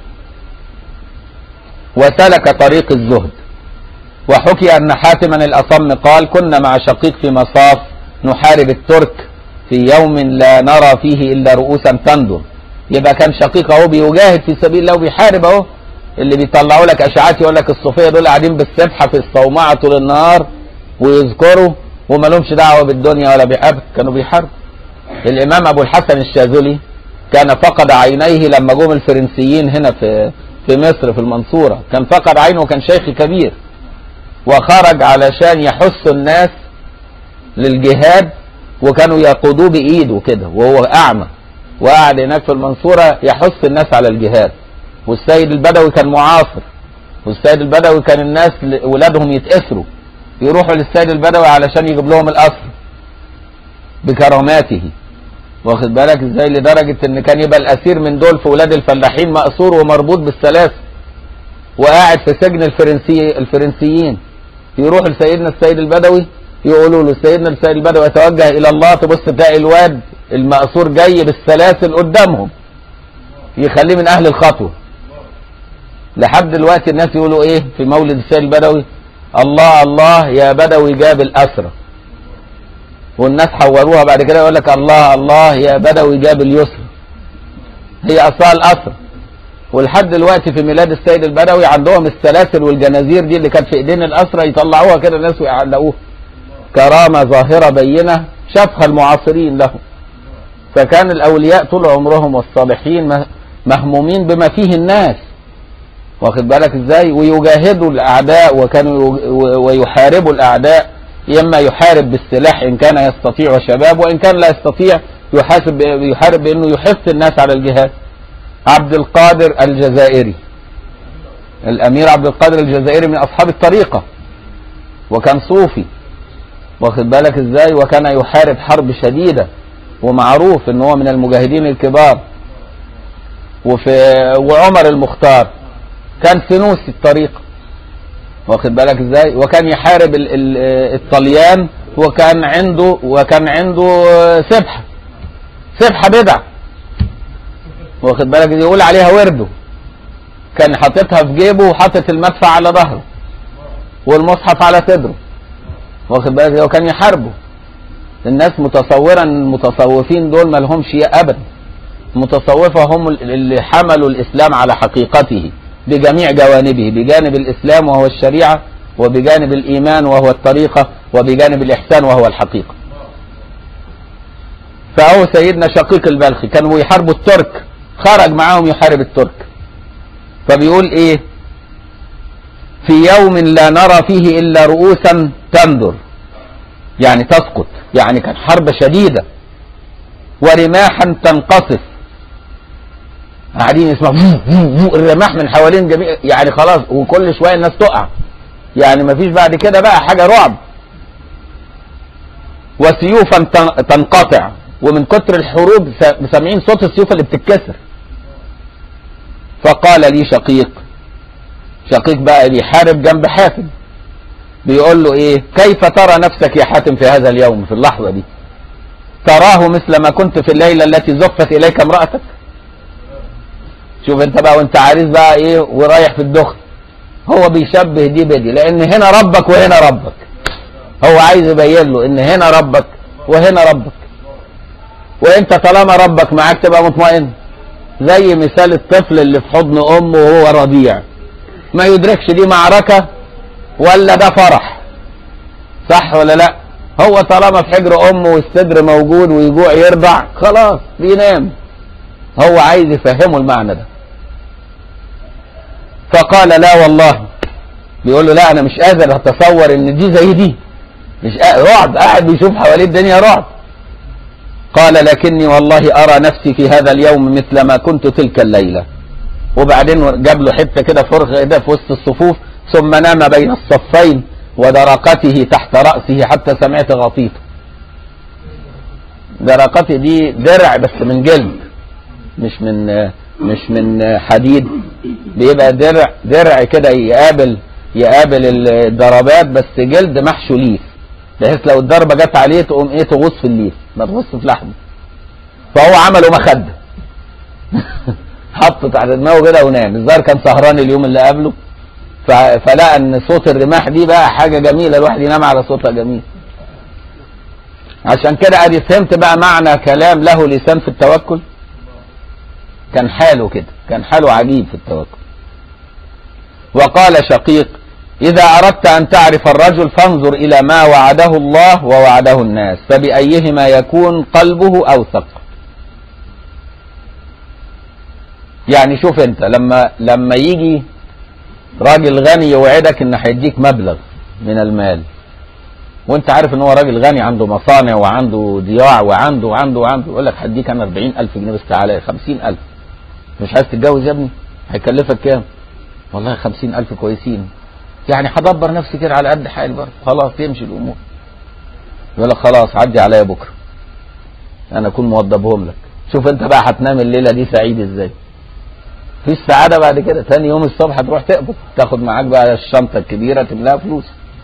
وسلك طريق الزهد. وحكي ان حاتما الاصم قال كنا مع شقيق في مصاف نحارب الترك في يوم لا نرى فيه الا رؤوسا تندر. يبقى كان شقيق اهو بيجاهد في سبيل الله وبيحارب اهو. اللي بيطلعوا لك اشاعات يقول لك الصوفيه دول قاعدين بالسبحه في الصومعه طول النهار ويذكروا وما لهمش دعوه بالدنيا ولا بيحاربوا، كانوا بيحاربوا. الامام ابو الحسن الشاذلي كان فقد عينيه لما جم الفرنسيين هنا في في مصر في المنصوره، كان فقد عينه وكان شيخ كبير، وخرج علشان يحث الناس للجهاد، وكانوا يقودوه بايده كده وهو اعمى، وقعد هناك في المنصوره يحث الناس على الجهاد. والسيد البدوي كان معاصر، والسيد البدوي كان الناس ولادهم يتأسروا يروحوا للسيد البدوي علشان يجيب لهم الأسر بكراماته، واخد بالك ازاي؟ لدرجة ان كان يبقى الأسير من دول في ولاد الفلاحين مأسور ومربوط بالسلاسل وقاعد في سجن الفرنسي الفرنسيين، يروح لسيدنا السيد البدوي يقولوا له سيدنا السيد البدوي يتوجه الى الله، تبص تلاقي الواد المأسور جاي بالسلاسل قدامهم يخليه من اهل الخطوه. لحد دلوقتي الناس يقولوا ايه في مولد السيد البدوي؟ الله الله يا بدوي جاب الاسرى، والناس حوروها بعد كده يقول لك الله الله يا بدوي جاب اليسرى، هي اصلها الاسرى. ولحد دلوقتي في ميلاد السيد البدوي عندهم السلاسل والجنازير دي اللي كانت في ايدين الاسرى يطلعوها كده الناس ويعلقوها، كرامه ظاهره بينه شافها المعاصرين لهم. فكان الاولياء طول عمرهم والصالحين مهمومين بما فيه الناس، واخد بالك ازاي؟ ويجاهدوا الاعداء، وكانوا ويحاربوا الاعداء، اما يحارب بالسلاح ان كان يستطيع شباب، وان كان لا يستطيع يحاسب يحارب بانه يحث الناس على الجهاد. عبد القادر الجزائري، الامير عبد القادر الجزائري من اصحاب الطريقه، وكان صوفي، واخد بالك ازاي؟ وكان يحارب حرب شديده، ومعروف ان هو من المجاهدين الكبار. وفي وعمر المختار كان فنوس الطريقه، واخد بالك ازاي؟ وكان يحارب ال ال الطليان، وكان عنده وكان عنده سبحه سبحه بدع، واخد بالك ازاي؟ يقول عليها ورده، كان حاططها في جيبه وحاطط المدفع على ظهره والمصحف على صدره، واخد بالك ازاي؟ وكان يحاربه. الناس متصورا المتصوفين دول ما لهمش ابدا، المتصوفه هم اللي حملوا الاسلام على حقيقته بجميع جوانبه، بجانب الاسلام وهو الشريعه، وبجانب الايمان وهو الطريقه، وبجانب الاحسان وهو الحقيقه. فهو سيدنا شقيق البلخي كانوا يحاربوا الترك، خرج معاهم يحارب الترك. فبيقول ايه؟ في يوم لا نرى فيه إلا رؤوسا تندر، يعني تسقط، يعني كان حرب شديدة، ورماحا تنقصف، قاعدين يسمعوا الرماح من حوالين جميع، يعني خلاص، وكل شوية الناس تقع، يعني مفيش بعد كده بقى حاجة رعب. وسيوفا تنقطع، ومن كتر الحروب سامعين صوت السيوف اللي بتتكسر. فقال لي شقيق، شقيق بقى بيحارب جنب حاتم، بيقول له ايه؟ كيف ترى نفسك يا حاتم في هذا اليوم، في اللحظة دي؟ تراه مثل ما كنت في الليلة التي زفت اليك امرأتك. شوف انت بقى وانت عريس بقى ايه ورايح في الدخل، هو بيشبه دي بدي، لان هنا ربك وهنا ربك، هو عايز يبين له ان هنا ربك وهنا ربك، وانت طالما ربك معاك تبقى مطمئن، زي مثال الطفل اللي في حضن امه وهو رضيع، ما يدركش دي معركة ولا ده فرح، صح ولا لا؟ هو طالما في حجر امه والصدر موجود ويجوع يرضع، خلاص بينام، هو عايز يفهمه المعنى ده. فقال لا والله، بيقول له لا انا مش قادر اتصور ان دي زي دي، مش رعب، قاعد بيشوف حواليه الدنيا رعب. قال لكني والله ارى نفسي في هذا اليوم مثل ما كنت تلك الليلة. وبعدين جاب له حته كده فرغ ده في وسط الصفوف، ثم نام بين الصفين ودرقته تحت رأسه حتى سمعت غطيته. درقته دي درع بس من جلد، مش من مش من حديد، بيبقى درع درع كده يقابل يقابل الضربات، بس جلد محشو ليف، بحيث لو الضربه جت عليه تقوم ايه تغص في الليف، ما تغص في لحمه. فهو عمله مخده حطه تحت دماغه كده ونام. الظاهر كان سهران اليوم اللي قبله، فلقى ان صوت الرماح دي بقى حاجه جميله، الواحد ينام على صوتها جميل. عشان كده ادي فهمت بقى معنى كلام له لسان في التوكل. كان حاله كده، كان حاله عجيب في التوكل. وقال شقيق إذا أردت أن تعرف الرجل فانظر إلى ما وعده الله ووعده الناس، فبأيهما يكون قلبه أوثق. يعني شوف انت لما لما يجي راجل غني يوعدك ان هيديك مبلغ من المال، وانت عارف ان هو راجل غني عنده مصانع وعنده ضياع وعنده وعنده وعنده، يقول لك هديك انا أربعين ألف جنيه بس تعالى خمسين ألف. مش عايز تتجوز يا ابني؟ هيكلفك كام؟ والله خمسين ألف كويسين، يعني هدبر نفسي كده على قد حالي برضه، خلاص تمشي الامور. يقول لك خلاص عدي عليا بكره انا اكون موضبهم لك. شوف انت بقى هتنام الليله دي سعيد ازاي؟ في السعاده بعد كده، ثاني يوم الصبح تروح تقبض، تاخد معاك بقى الشنطه الكبيره تملاها فلوس.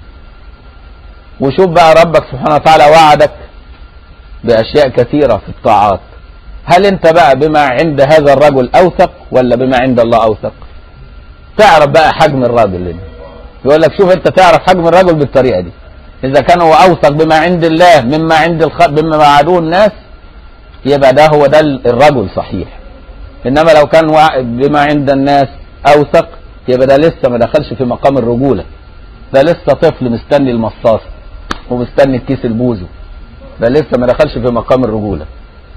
وشوف بقى ربك سبحانه وتعالى وعدك باشياء كثيره في الطاعات. هل انت بقى بما عند هذا الرجل اوثق ولا بما عند الله اوثق؟ تعرف بقى حجم الراجل هنا. يقول لك شوف انت تعرف حجم الرجل بالطريقه دي، اذا كان هو اوثق بما عند الله مما عند الخ... بما وعدوه الناس، يبقى ده هو ده الرجل صحيح. انما لو كان بما عند الناس اوثق، يبقى ده لسه ما دخلش في مقام الرجوله، ده لسه طفل مستني المصاص ومستني الكيس البوزو، ده لسه ما دخلش في مقام الرجوله.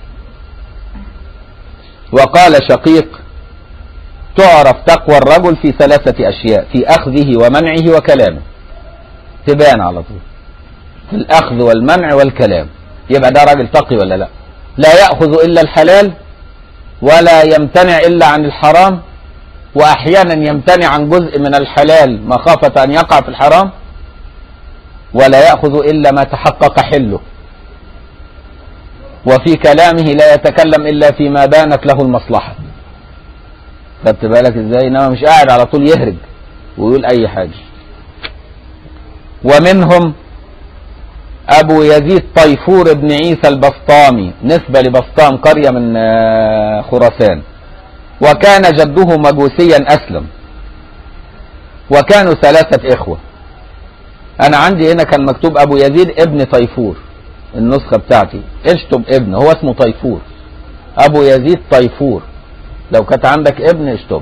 وقال شقيق تعرف تقوى الرجل في ثلاثة أشياء، في أخذه ومنعه وكلامه، تبان على طول في الأخذ والمنع والكلام. يبقى ده راجل تقي ولا لا؟ لا يأخذ إلا الحلال ولا يمتنع إلا عن الحرام، وأحيانا يمتنع عن جزء من الحلال مخافة أن يقع في الحرام، ولا يأخذ إلا ما تحقق حله. وفي كلامه لا يتكلم إلا فيما بانت له المصلحة. خدت بالك ازاي؟ انما مش قاعد على طول يهرج ويقول اي حاجه. ومنهم ابو يزيد طيفور بن عيسى البسطامي، نسبه لبسطام قريه من خراسان، وكان جده مجوسيا اسلم، وكانوا ثلاثه اخوه. انا عندي هنا كان مكتوب ابو يزيد ابن طيفور، النسخه بتاعتي اشطب ابن، هو اسمه طيفور، ابو يزيد طيفور، لو كانت عندك ابن اشطب.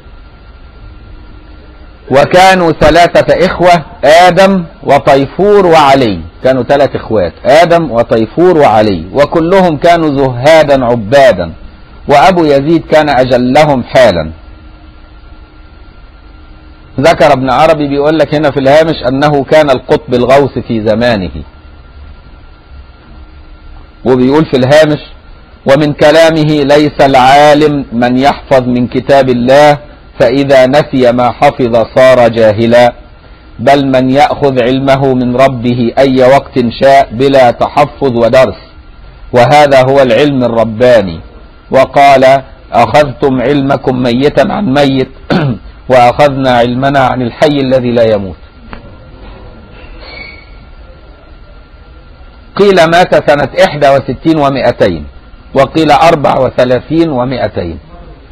وكانوا ثلاثة إخوة، آدم وطيفور وعلي، كانوا ثلاث إخوات، آدم وطيفور وعلي، وكلهم كانوا زهادا عبادا، وأبو يزيد كان أجلهم حالا. ذكر ابن عربي بيقول لك هنا في الهامش أنه كان القطب الغوث في زمانه، وبيقول في الهامش: ومن كلامه ليس العالم من يحفظ من كتاب الله فإذا نسي ما حفظ صار جاهلا، بل من يأخذ علمه من ربه أي وقت شاء بلا تحفظ ودرس، وهذا هو العلم الرباني. وقال: أخذتم علمكم ميتا عن ميت وأخذنا علمنا عن الحي الذي لا يموت. قيل مات سنة إحدى وستين ومائتين، وقيل أربع وثلاثين ومائتين.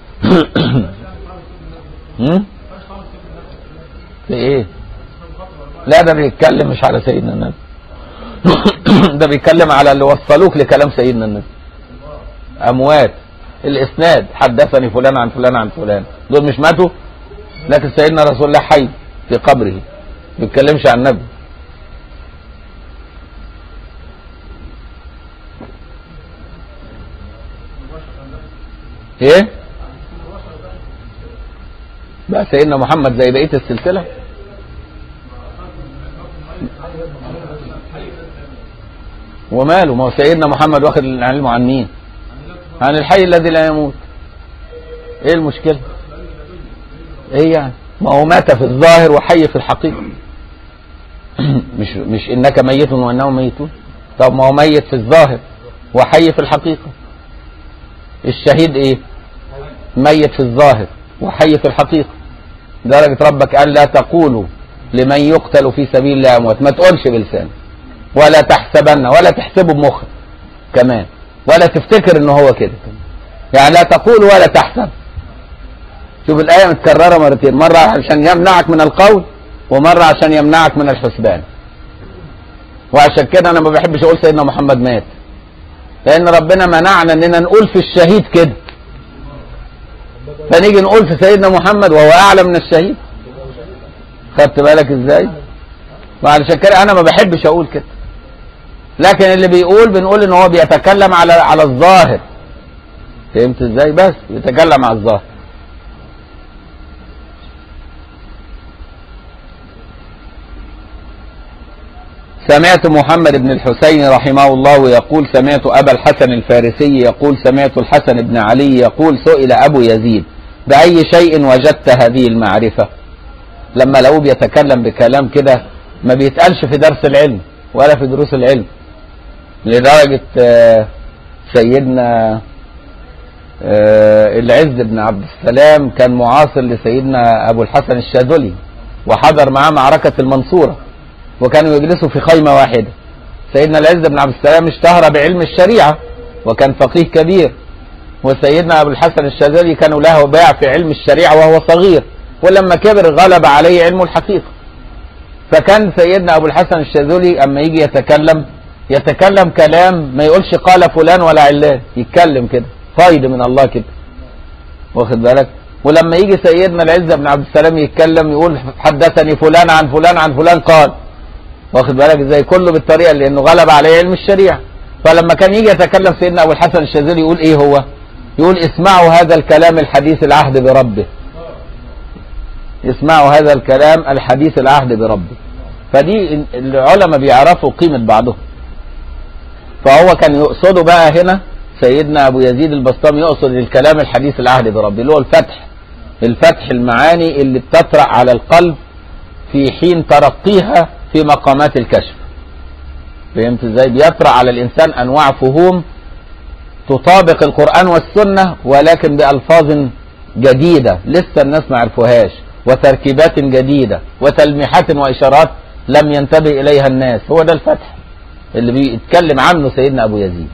في إيه؟ لا ده بيتكلم مش على سيدنا النبي ده بيتكلم على اللي وصلوك لكلام سيدنا النبي. أموات الإسناد، حدثني فلان عن فلان عن فلان، دول مش ماتوا، لكن سيدنا رسول الله حي في قبره، ما بيتكلمش عن النبي. ايه بقى سيدنا محمد زي بقيه السلسله؟ وماله، ما هو سيدنا محمد واخد علمه عن مين؟ عن الحي الذي لا يموت. ايه المشكله؟ ايه يعني؟ ما هو مات في الظاهر وحي في الحقيقه. مش مش انك ميت وانهم ميتون. طب ما هو ميت في الظاهر وحي في الحقيقه. الشهيد ايه؟ ميت في الظاهر وحي في الحقيقه. درجه ربك قال: لا تقولوا لمن يقتل في سبيل الله اموات، ما تقولش بلسان، ولا تحسبن، ولا تحسبه بمخك كمان، ولا تفتكر ان هو كده، يعني لا تقول ولا تحسب. شوف الآية متكررة مرتين، مرة عشان يمنعك من القول، ومرة عشان يمنعك من الحسبان. وعشان كده أنا ما بحبش أقول سيدنا محمد مات، لأن ربنا منعنا إننا نقول في الشهيد كده، فنيجي نقول في سيدنا محمد وهو أعلى من الشهيد. خدت بالك إزاي؟ وعشان كده أنا ما بحبش أقول كده، لكن اللي بيقول بنقول إن هو بيتكلم على على الظاهر. فهمت إزاي؟ بس بيتكلم على الظاهر. سمعت محمد بن الحسين رحمه الله يقول: سمعت أبا الحسن الفارسي يقول: سمعت الحسن بن علي يقول: سئل أبو يزيد: بأي شيء وجدت هذه المعرفة؟ لما لقوه بيتكلم بكلام كده ما بيتقالش في درس العلم ولا في دروس العلم، لدرجة سيدنا العز بن عبد السلام كان معاصر لسيدنا أبو الحسن الشاذلي، وحضر معاه معركة المنصورة، وكانوا يجلسوا في خيمة واحدة. سيدنا العز بن عبد السلام اشتهر بعلم الشريعة وكان فقيه كبير، وسيدنا أبو الحسن الشاذلي كانوا له باع في علم الشريعة وهو صغير، ولما كبر غلب عليه علم الحقيقة. فكان سيدنا أبو الحسن الشاذلي أما يجي يتكلم يتكلم كلام ما يقولش قال فلان ولا علان، يتكلم كده فايد من الله كده، واخد بالك؟ ولما يجي سيدنا العز بن عبد السلام يتكلم يقول حدثني فلان عن فلان عن فلان قال، واخد بالك ازاي؟ كله بالطريقه لانه غلب عليه علم الشريعه. فلما كان يجي يتكلم سيدنا ابو الحسن الشاذلي يقول ايه هو؟ يقول: اسمعوا هذا الكلام الحديث العهد بربه. اسمعوا هذا الكلام الحديث العهد بربه. فدي العلماء بيعرفوا قيمه بعضهم. فهو كان يقصده بقى هنا سيدنا ابو يزيد البسطامي يقصد الكلام الحديث العهد بربه، اللي هو الفتح، الفتح المعاني اللي بتطرأ على القلب في حين ترقيها في مقامات الكشف. فهمت ازاي؟ بيطرأ على الانسان انواع فهوم تطابق القرآن والسنة، ولكن بألفاظ جديدة لسه الناس ما عرفوهاش، وتركيبات جديدة وتلميحات وإشارات لم ينتبه إليها الناس. هو ده الفتح اللي بيتكلم عنه سيدنا أبو يزيد.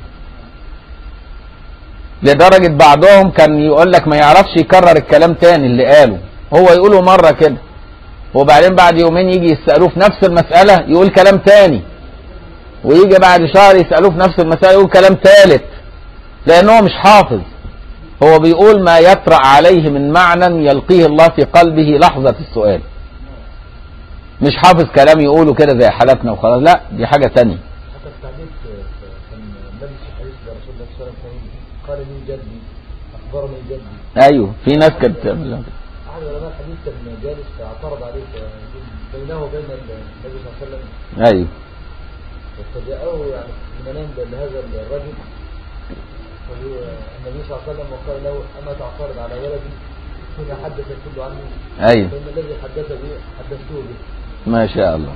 لدرجة بعضهم كان يقول لك ما يعرفش يكرر الكلام تاني اللي قاله، هو يقوله مرة كده وبعدين بعد يومين يجي يسألوه في نفس المسألة يقول كلام تاني، ويجي بعد شهر يسألوه في نفس المسألة يقول كلام ثالث، لأنه مش حافظ. هو بيقول ما يطرأ عليه من معنى يلقيه الله في قلبه لحظة السؤال، مش حافظ كلام يقوله كده زي حالاتنا وخلاص، لا دي حاجة تانية. حتى التعليق كان النبي في حديث رسول الله صلى الله عليه وسلم قال لي جدي أخبرني جدي. أيوه في ناس كانت بتعمل كده. أحد علماء الحديث كان جالس فاعترض عليه بينه وبين النبي صلى الله عليه وسلم. أيوه. فجاءه يعني في المنام لهذا الرجل النبي صلى الله عليه وسلم وقال له أما تعترض على ولدي هنا حدث كل عنه. أيوه. فإن الذي حدث به حدثته به. ما شاء الله.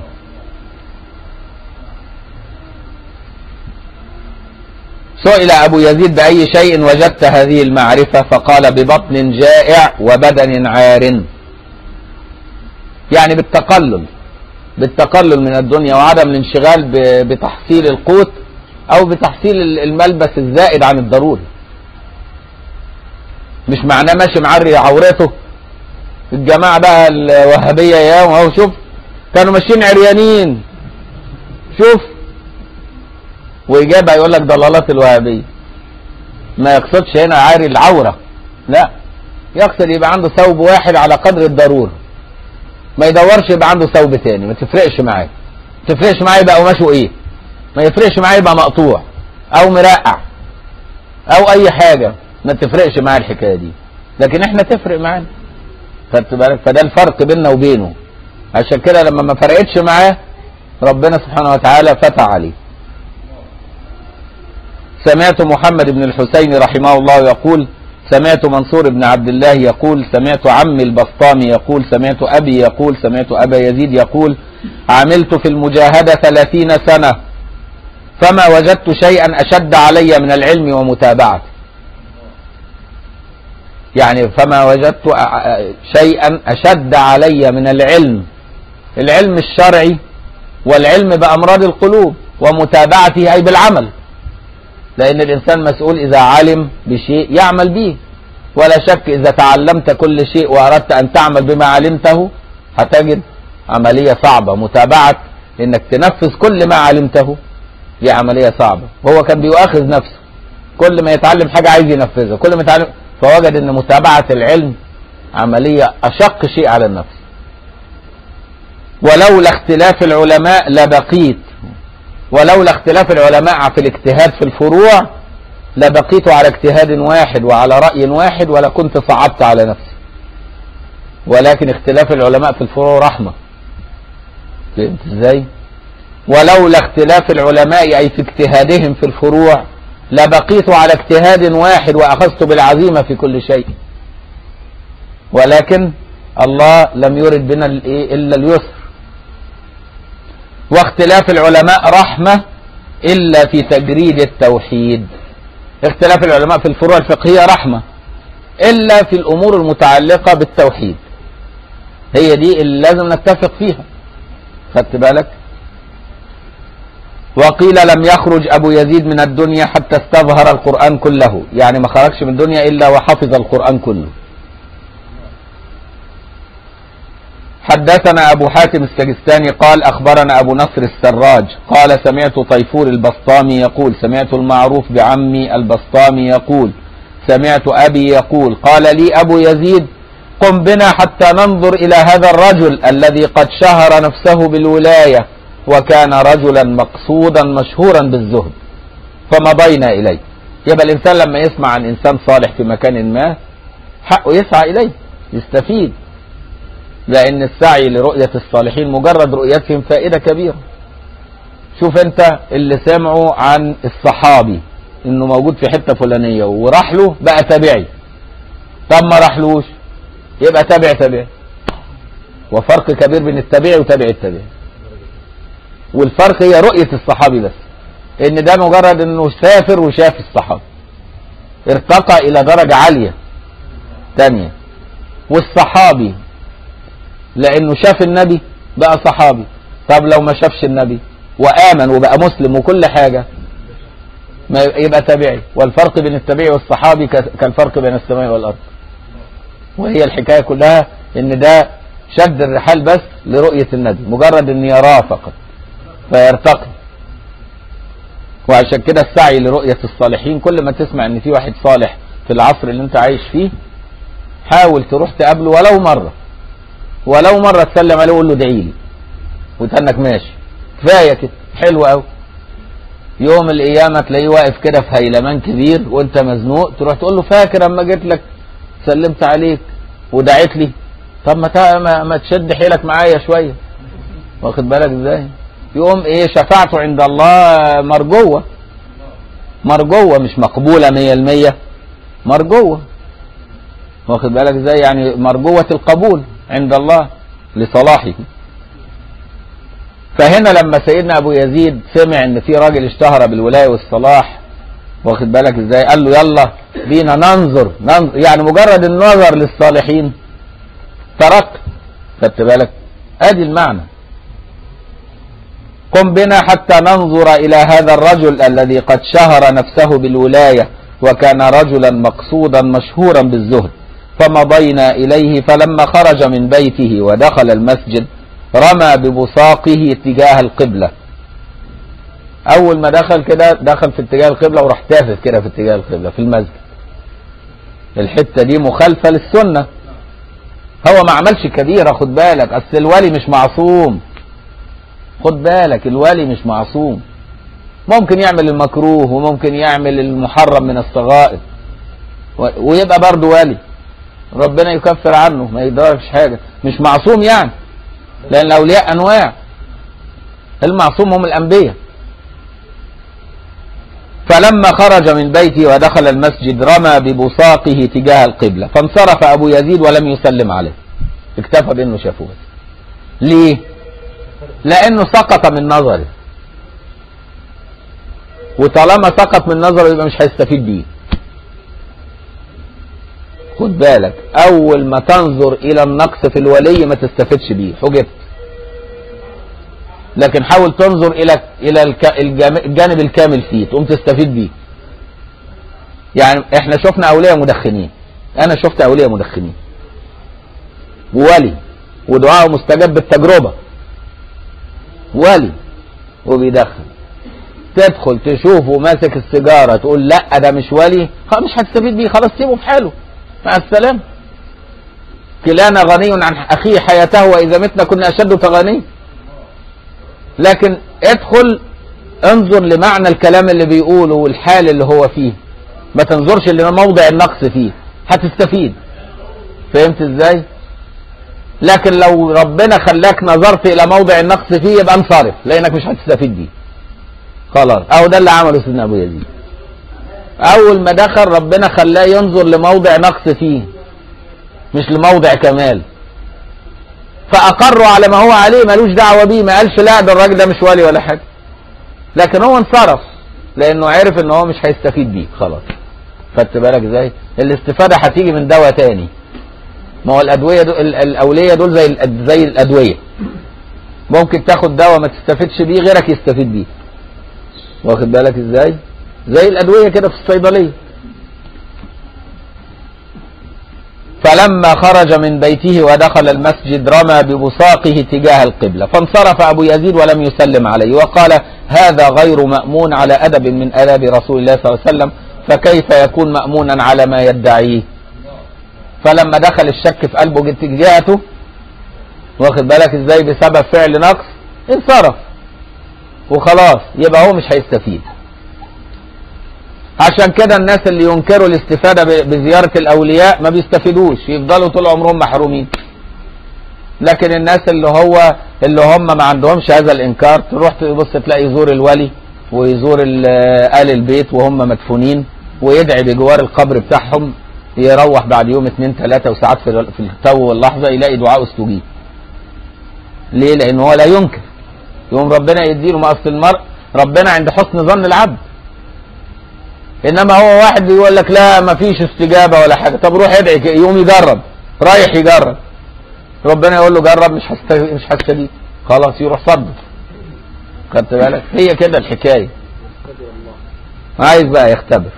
سئل أبو يزيد بأي شيء وجدت هذه المعرفة؟ فقال ببطن جائع وبدن عار. يعني بالتقلل بالتقلل من الدنيا وعدم الانشغال بتحصيل القوت أو بتحصيل الملبس الزائد عن الضروري. مش معناه ماشي معري عورته. الجماعة بقى الوهابية ياهم اهو شوف كانوا ماشيين عريانين. شوف وإجابة يقول لك ضلالات الوهابية. ما يقصدش هنا عاري العورة، لا، يقصد يبقى عنده ثوب واحد على قدر الضرورة، ما يدورش يبقى عنده ثوب تاني، ما تفرقش معاه. ما تفرقش معاه يبقى قماشه ايه، ما يفرقش معاه يبقى مقطوع او مرقع او اي حاجة، ما تفرقش معاه الحكاية دي. لكن احنا تفرق معانا، خدت بالك؟ فده الفرق بيننا وبينه. عشان كده لما ما فرقتش معاه ربنا سبحانه وتعالى فتح عليه. سمعت محمد بن الحسين رحمه الله يقول سمعت منصور بن عبد الله يقول سمعت عمي البسطامي يقول سمعت أبي يقول سمعت أبا يزيد يقول عملت في المجاهدة ثلاثين سنة فما وجدت شيئا أشد علي من العلم ومتابعته. يعني فما وجدت شيئا أشد علي من العلم، العلم الشرعي والعلم بأمراض القلوب ومتابعته أي بالعمل، لأن الإنسان مسؤول إذا علم بشيء يعمل به. ولا شك إذا تعلمت كل شيء وأردت أن تعمل بما علمته هتجد عملية صعبة. متابعة إنك تنفذ كل ما علمته دي عملية صعبة. وهو كان بيؤاخذ نفسه كل ما يتعلم حاجة عايز ينفذها، كل ما يتعلم، فوجد أن متابعة العلم عملية أشق شيء على النفس. ولولا اختلاف العلماء لبقيت ولولا اختلاف العلماء في الاجتهاد في الفروع لبقيت على اجتهاد واحد وعلى رأي واحد ولكنت صعبت على نفسي. ولكن اختلاف العلماء في الفروع رحمة. فهمت ازاي؟ ولولا اختلاف العلماء أي في اجتهادهم في الفروع لبقيت على اجتهاد واحد وأخذت بالعزيمة في كل شيء. ولكن الله لم يرد بنا إلا اليسر. واختلاف العلماء رحمة إلا في تجريد التوحيد. اختلاف العلماء في الفروع الفقهية رحمة إلا في الأمور المتعلقة بالتوحيد، هي دي اللي لازم نتفق فيها. خدت بالك؟ وقيل لم يخرج أبو يزيد من الدنيا حتى استظهر القرآن كله، يعني ما خرجش من الدنيا إلا وحفظ القرآن كله. حدثنا أبو حاتم السجستاني قال أخبرنا أبو نصر السراج قال سمعت طيفور البسطامي يقول سمعت المعروف بعمي البسطامي يقول سمعت أبي يقول قال لي أبو يزيد قم بنا حتى ننظر إلى هذا الرجل الذي قد شهر نفسه بالولاية وكان رجلا مقصودا مشهورا بالزهد. فمضينا إليه. يبقى الإنسان لما يسمع عن إنسان صالح في مكان ما حقه يسعى إليه يستفيد، لأن السعي لرؤية الصالحين مجرد رؤيتهم فائدة كبيرة. شوف أنت اللي سمعوا عن الصحابي إنه موجود في حتة فلانية وراح له بقى تابعي، طب ما راحلوش يبقى تابع تابعي. وفرق كبير بين التابعي وتابع التابعي، والفرق هي رؤية الصحابي بس، إن ده مجرد إنه سافر وشاف الصحابي ارتقى إلى درجة عالية تانية. والصحابي لأنه شاف النبي بقى صحابي. طب لو ما شافش النبي وآمن وبقى مسلم وكل حاجة ما يبقى تابعي. والفرق بين التابعي والصحابي كالفرق بين السماء والأرض. وهي الحكاية كلها إن ده شد الرحال بس لرؤية النبي، مجرد إن يراه فقط فيرتقي. وعشان كده السعي لرؤية الصالحين، كل ما تسمع إن في واحد صالح في العصر اللي أنت عايش فيه حاول تروح تقابله ولو مرة، ولو مرة تسلم عليه وقول له ادعي لي وتنك ماشي، كفايه كده، حلو قوي. يوم القيامه تلاقيه واقف كده في هيلمان كبير وانت مزنوق، تروح تقول له فاكر اما جيت لك سلمت عليك ودعيت لي، طب ما ما, ما تشد حيلك معايا شويه، واخد بالك ازاي؟ يقوم ايه شفاعته عند الله مرجوه، مرجوه مش مقبوله مية المية، مرجوه، واخد بالك ازاي؟ يعني مرجوه القبول عند الله لصلاحه. فهنا لما سيدنا ابو يزيد سمع ان في راجل اشتهر بالولايه والصلاح، واخد بالك ازاي؟ قال له يلا بينا ننظر, ننظر يعني مجرد النظر للصالحين ترك، خدت بالك؟ ادي المعنى. قم بنا حتى ننظر الى هذا الرجل الذي قد شهر نفسه بالولايه وكان رجلا مقصودا مشهورا بالزهد. فمضينا اليه، فلما خرج من بيته ودخل المسجد رمى ببصاقه اتجاه القبلة. اول ما دخل كده دخل في اتجاه القبلة وراح تافف كده في اتجاه القبلة في المسجد. الحتة دي مخالفة للسنة، هو ما عملش كبيرة، خد بالك، اصل الولي مش معصوم، خد بالك الولي مش معصوم، ممكن يعمل المكروه وممكن يعمل المحرم من الصغائر ويبقى برضه ولي، ربنا يكفر عنه ما يقدرش حاجة، مش معصوم يعني، لأن الأولياء أنواع، المعصوم هم الأنبياء. فلما خرج من بيته ودخل المسجد رمى ببصاقه تجاه القبلة، فانصرف أبو يزيد ولم يسلم عليه، اكتفى بأنه شافوه. ليه؟ لأنه سقط من نظره، وطالما سقط من نظره يبقى مش هيستفيد بيه. خد بالك، اول ما تنظر الى النقص في الولي ما تستفدش بيه، حجبت. لكن حاول تنظر الى الى الجانب الكامل فيه تقوم تستفيد بيه. يعني احنا شفنا اولياء مدخنين، انا شفت اولياء مدخنين وولي ودعاءه مستجاب بالتجربة، ولي وبيدخن، تدخل تشوفه ماسك السيجارة تقول لا ده مش ولي، مش هتستفيد بيه، خلاص سيبه في حاله مع السلامة. كلانا غني عن اخيه حياته واذا متنا كنا اشد تغني. لكن ادخل انظر لمعنى الكلام اللي بيقوله والحال اللي هو فيه، ما تنظرش لموضع النقص فيه، هتستفيد. فهمت ازاي؟ لكن لو ربنا خلاك نظرت الى موضع النقص فيه يبقى انصرف، لانك مش هتستفيد بيه خلاص. او ده اللي عمله سيدنا ابو يزيد، اول ما دخل ربنا خلاه ينظر لموضع نقص فيه مش لموضع كمال، فاقروا على ما هو عليه، ملوش دعوه بيه، ما قالش لا ده الراجل ده مش ولي ولا حاجه، لكن هو انصرف لانه عرف ان هو مش هيستفيد بيه خلاص. خدت بالك ازاي؟ الاستفاده هتيجي من دواء تاني، ما هو الادويه دول الاوليه دول زي زي الادويه، ممكن تاخد دواء ما تستفيدش بيه غيرك يستفيد بيه، واخد بالك ازاي؟ زي الادويه كده في الصيدليه. فلما خرج من بيته ودخل المسجد رمى ببصاقه تجاه القبلة، فانصرف أبو يزيد ولم يسلم عليه وقال هذا غير مأمون على أدب من آداب رسول الله صلى الله عليه وسلم، فكيف يكون مأمونا على ما يدعيه؟ فلما دخل الشك في قلبه تجاهته، واخد بالك ازاي، بسبب فعل نقص انصرف وخلاص، يبقى هو مش هيستفيد. عشان كده الناس اللي ينكروا الاستفادة بزيارة الأولياء ما بيستفيدوش، يفضلوا طول عمرهم محرومين. لكن الناس اللي هو اللي هم ما عندهمش هذا الإنكار، تروح تبص تلاقي يزور الولي ويزور آل البيت وهم مدفونين ويدعي بجوار القبر بتاعهم، يروح بعد يوم اتنين تلاتة وساعات في التو واللحظة يلاقي دعاء استجيب. ليه؟ لأن هو لا ينكر، يوم ربنا يديله. ما أصل المرء ربنا عند حسن ظن العبد، انما هو واحد بيقول لك لا ما فيش استجابه ولا حاجه، طب روح ادعي، يقوم يجرب، رايح يجرب، ربنا يقول له جرب مش هستجيب مش هستجيب خلاص يروح صدق. خدت بالك؟ هي كده الحكايه، عايز بقى يختبر.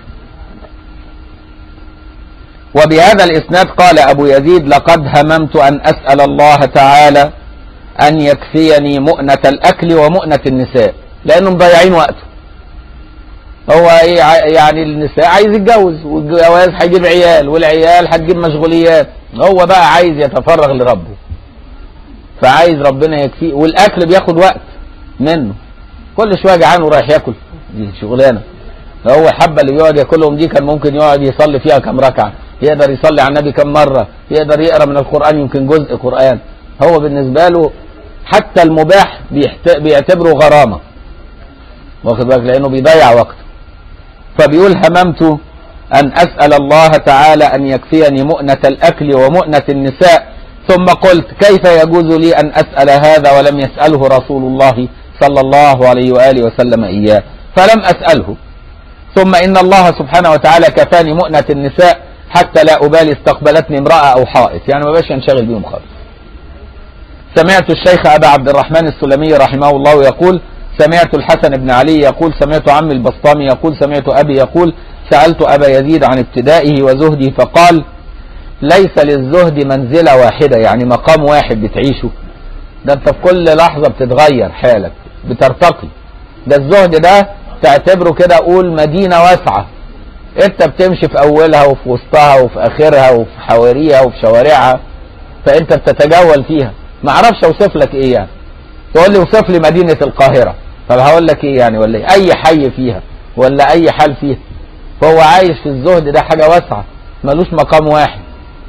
وبهذا الاسناد قال ابو يزيد لقد هممت ان اسال الله تعالى ان يكفيني مؤنه الاكل ومؤنه النساء، لانهم مضيعين وقته. هو ايه يعني؟ النساء عايز يتجوز، والجواز هيجيب عيال، والعيال هتجيب مشغوليات، هو بقى عايز يتفرغ لربه، فعايز ربنا يكفيه. والاكل بياخد وقت منه، كل شويه جعان ورايح ياكل، دي شغلانه. هو الحبه اللي بيقعد ياكلهم دي كان ممكن يقعد يصلي فيها كام ركعه، يقدر يصلي على النبي كم مرة، يقدر يقرأ من القرآن يمكن جزء قرآن. هو بالنسبة له حتى المباح بيعتبره غرامة، واخد بالك، لأنه بيضيع وقته. فبيقول هممت أن أسأل الله تعالى أن يكفيني مؤنة الأكل ومؤنة النساء، ثم قلت كيف يجوز لي أن أسأل هذا ولم يسأله رسول الله صلى الله عليه وآله وسلم إياه، فلم أسأله. ثم إن الله سبحانه وتعالى كفاني مؤنة النساء حتى لا أبالي استقبلتني امرأة أو حائط، يعني ما باش ينشغل بيهم خالص. سمعت الشيخ أبا عبد الرحمن السلمي رحمه الله يقول سمعت الحسن بن علي يقول سمعت عمي البسطامي يقول سمعت أبي يقول سألت أبا يزيد عن ابتدائه وزهده فقال ليس للزهد منزلة واحدة، يعني مقام واحد بتعيشه، ده انت في كل لحظة بتتغير حالك بترتقي. ده الزهد ده تعتبره كده قول مدينة واسعة، انت بتمشي في اولها وفي وسطها وفي اخرها وفي حواريها وفي شوارعها، فانت بتتجول فيها. ما اعرفش اوصف لك ايه يعني، تقول لي اوصف لي مدينة القاهرة، طب هقول لك ايه يعني، ولا ايه اي حي فيها ولا اي حال فيها. فهو عايش في الزهد ده حاجة واسعة ملوش مقام واحد.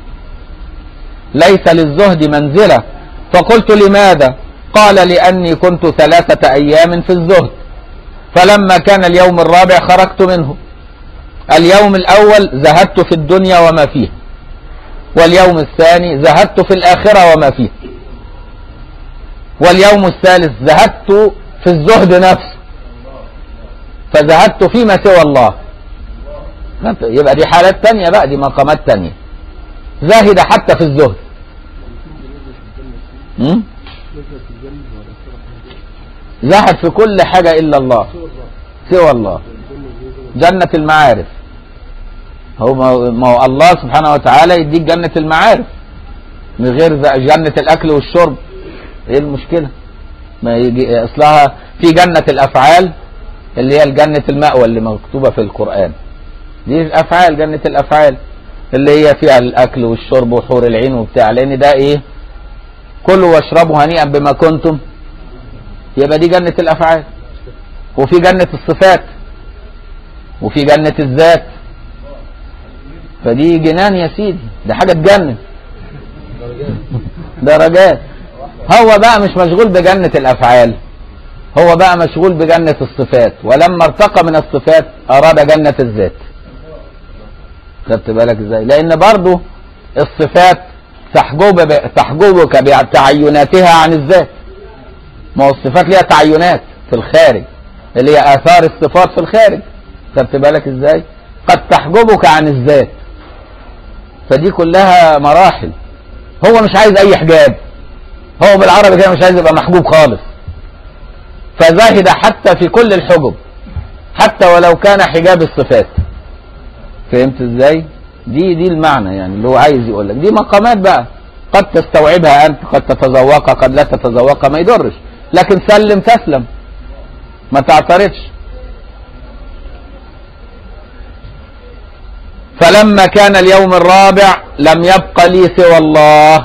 ليس للزهد منزلة. فقلت لماذا؟ قال لأني كنت ثلاثة أيام في الزهد، فلما كان اليوم الرابع خرجت منه. اليوم الأول زهدت في الدنيا وما فيها، واليوم الثاني زهدت في الآخرة وما فيها، واليوم الثالث زهدت في الزهد نفسه، فزهدت فيما سوى الله. يبقى دي حالات تانية بقى، دي مقامات تانية. زاهد حتى في الزهد. زهد في كل حاجة إلا الله سوى الله. جنة المعارف، هو ما هو الله سبحانه وتعالى يديك جنة المعارف من غير جنة الأكل والشرب. إيه المشكلة؟ ما يجي أصلها في جنة الأفعال اللي هي الجنة المأوى اللي مكتوبة في القرآن، دي الأفعال، جنة الأفعال اللي هي فيها الأكل والشرب وحور العين وبتاع، لأن ده إيه؟ كلوا واشربوا هنيئا بما كنتم، يبقى دي جنة الأفعال. وفي جنة الصفات وفي جنة الذات، فدي جنان يا سيدي، ده حاجة تجنن، درجات. هو بقى مش مشغول بجنة الأفعال، هو بقى مشغول بجنة الصفات، ولما ارتقى من الصفات أراد جنة الذات. خدت بالك ازاي؟ لأن برضو الصفات تحجب تحجبك بتعيناتها عن الذات. ما هو الصفات ليها تعينات في الخارج اللي هي آثار الصفات في الخارج. خدت بالك ازاي؟ قد تحجبك عن الذات، فدي كلها مراحل. هو مش عايز أي حجاب، هو بالعربي كده مش عايز يبقى محجوب خالص، فزاهد حتى في كل الحجب، حتى ولو كان حجاب الصفات. فهمت ازاي؟ دي دي المعنى يعني اللي هو عايز يقول لك. دي مقامات بقى قد تستوعبها انت، قد تتذوقها، قد لا تتذوقها، ما يضرش، لكن سلم تسلم، ما تعترضش. فلما كان اليوم الرابع لم يبق لي سوى الله،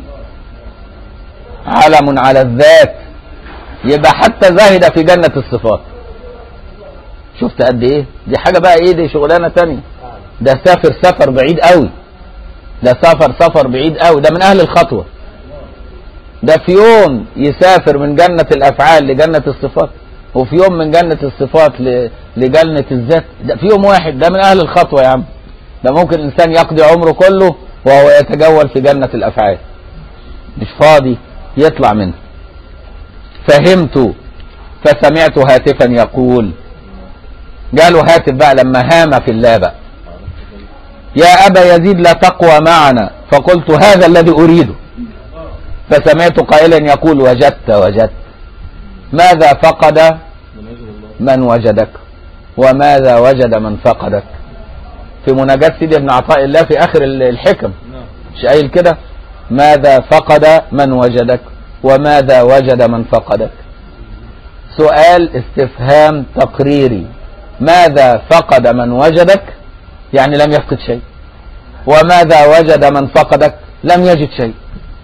علم على الذات، يبقى حتى زاهد في جنة الصفات. شفت قد ايه؟ دي حاجة بقى ايه، دي شغلانة تانية. ده سافر سفر بعيد قوي، ده سافر سفر بعيد قوي، ده من اهل الخطوة. ده في يوم يسافر من جنة الافعال لجنة الصفات، وفي يوم من جنة الصفات لجنة الذات، ده في يوم واحد. ده من اهل الخطوة يا عم. ده ممكن انسان يقضي عمره كله وهو يتجول في جنة الافعال، مش فاضي يطلع منه. فهمت فسمعت هاتفا يقول، قالوا هاتف بقى لما هام في الله بقى، يا أبا يزيد لا تقوى معنا. فقلت هذا الذي أريده. فسمعت قائلا يقول وجدت وجدت، ماذا فقد من وجدك وماذا وجد من فقدك. في مناجاة سيدي ابن عطاء الله في آخر الحكم مش قايل كده؟ ماذا فقد من وجدك وماذا وجد من فقدك. سؤال استفهام تقريري. ماذا فقد من وجدك يعني لم يفقد شيء، وماذا وجد من فقدك لم يجد شيء.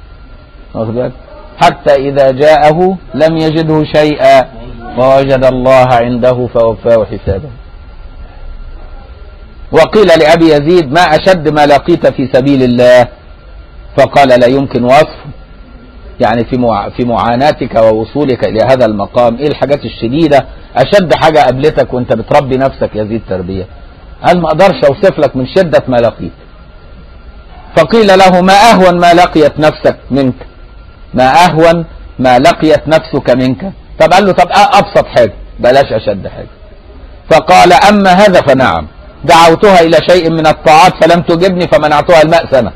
حتى إذا جاءه لم يجده شيئا ووجد الله عنده فوفاه حسابه. وقيل لأبي يزيد ما أشد ما لقيت في سبيل الله؟ فقال لا يمكن وصفه، يعني في مع... في معاناتك ووصولك إلى هذا المقام إيه الحاجات الشديدة؟ أشد حاجة قابلتك وأنت بتربي نفسك يزيد تربية؟ قال ما أقدرش أوصف لك من شدة ما لقيت. فقيل له ما أهون ما لقيت نفسك منك؟ ما أهون ما لقيت نفسك منك؟ طب قال له طب أبسط حاجة، بلاش أشد حاجة. فقال أما هذا فنعم، دعوتها إلى شيء من الطاعات فلم تجبني فمنعتها الماء سنة.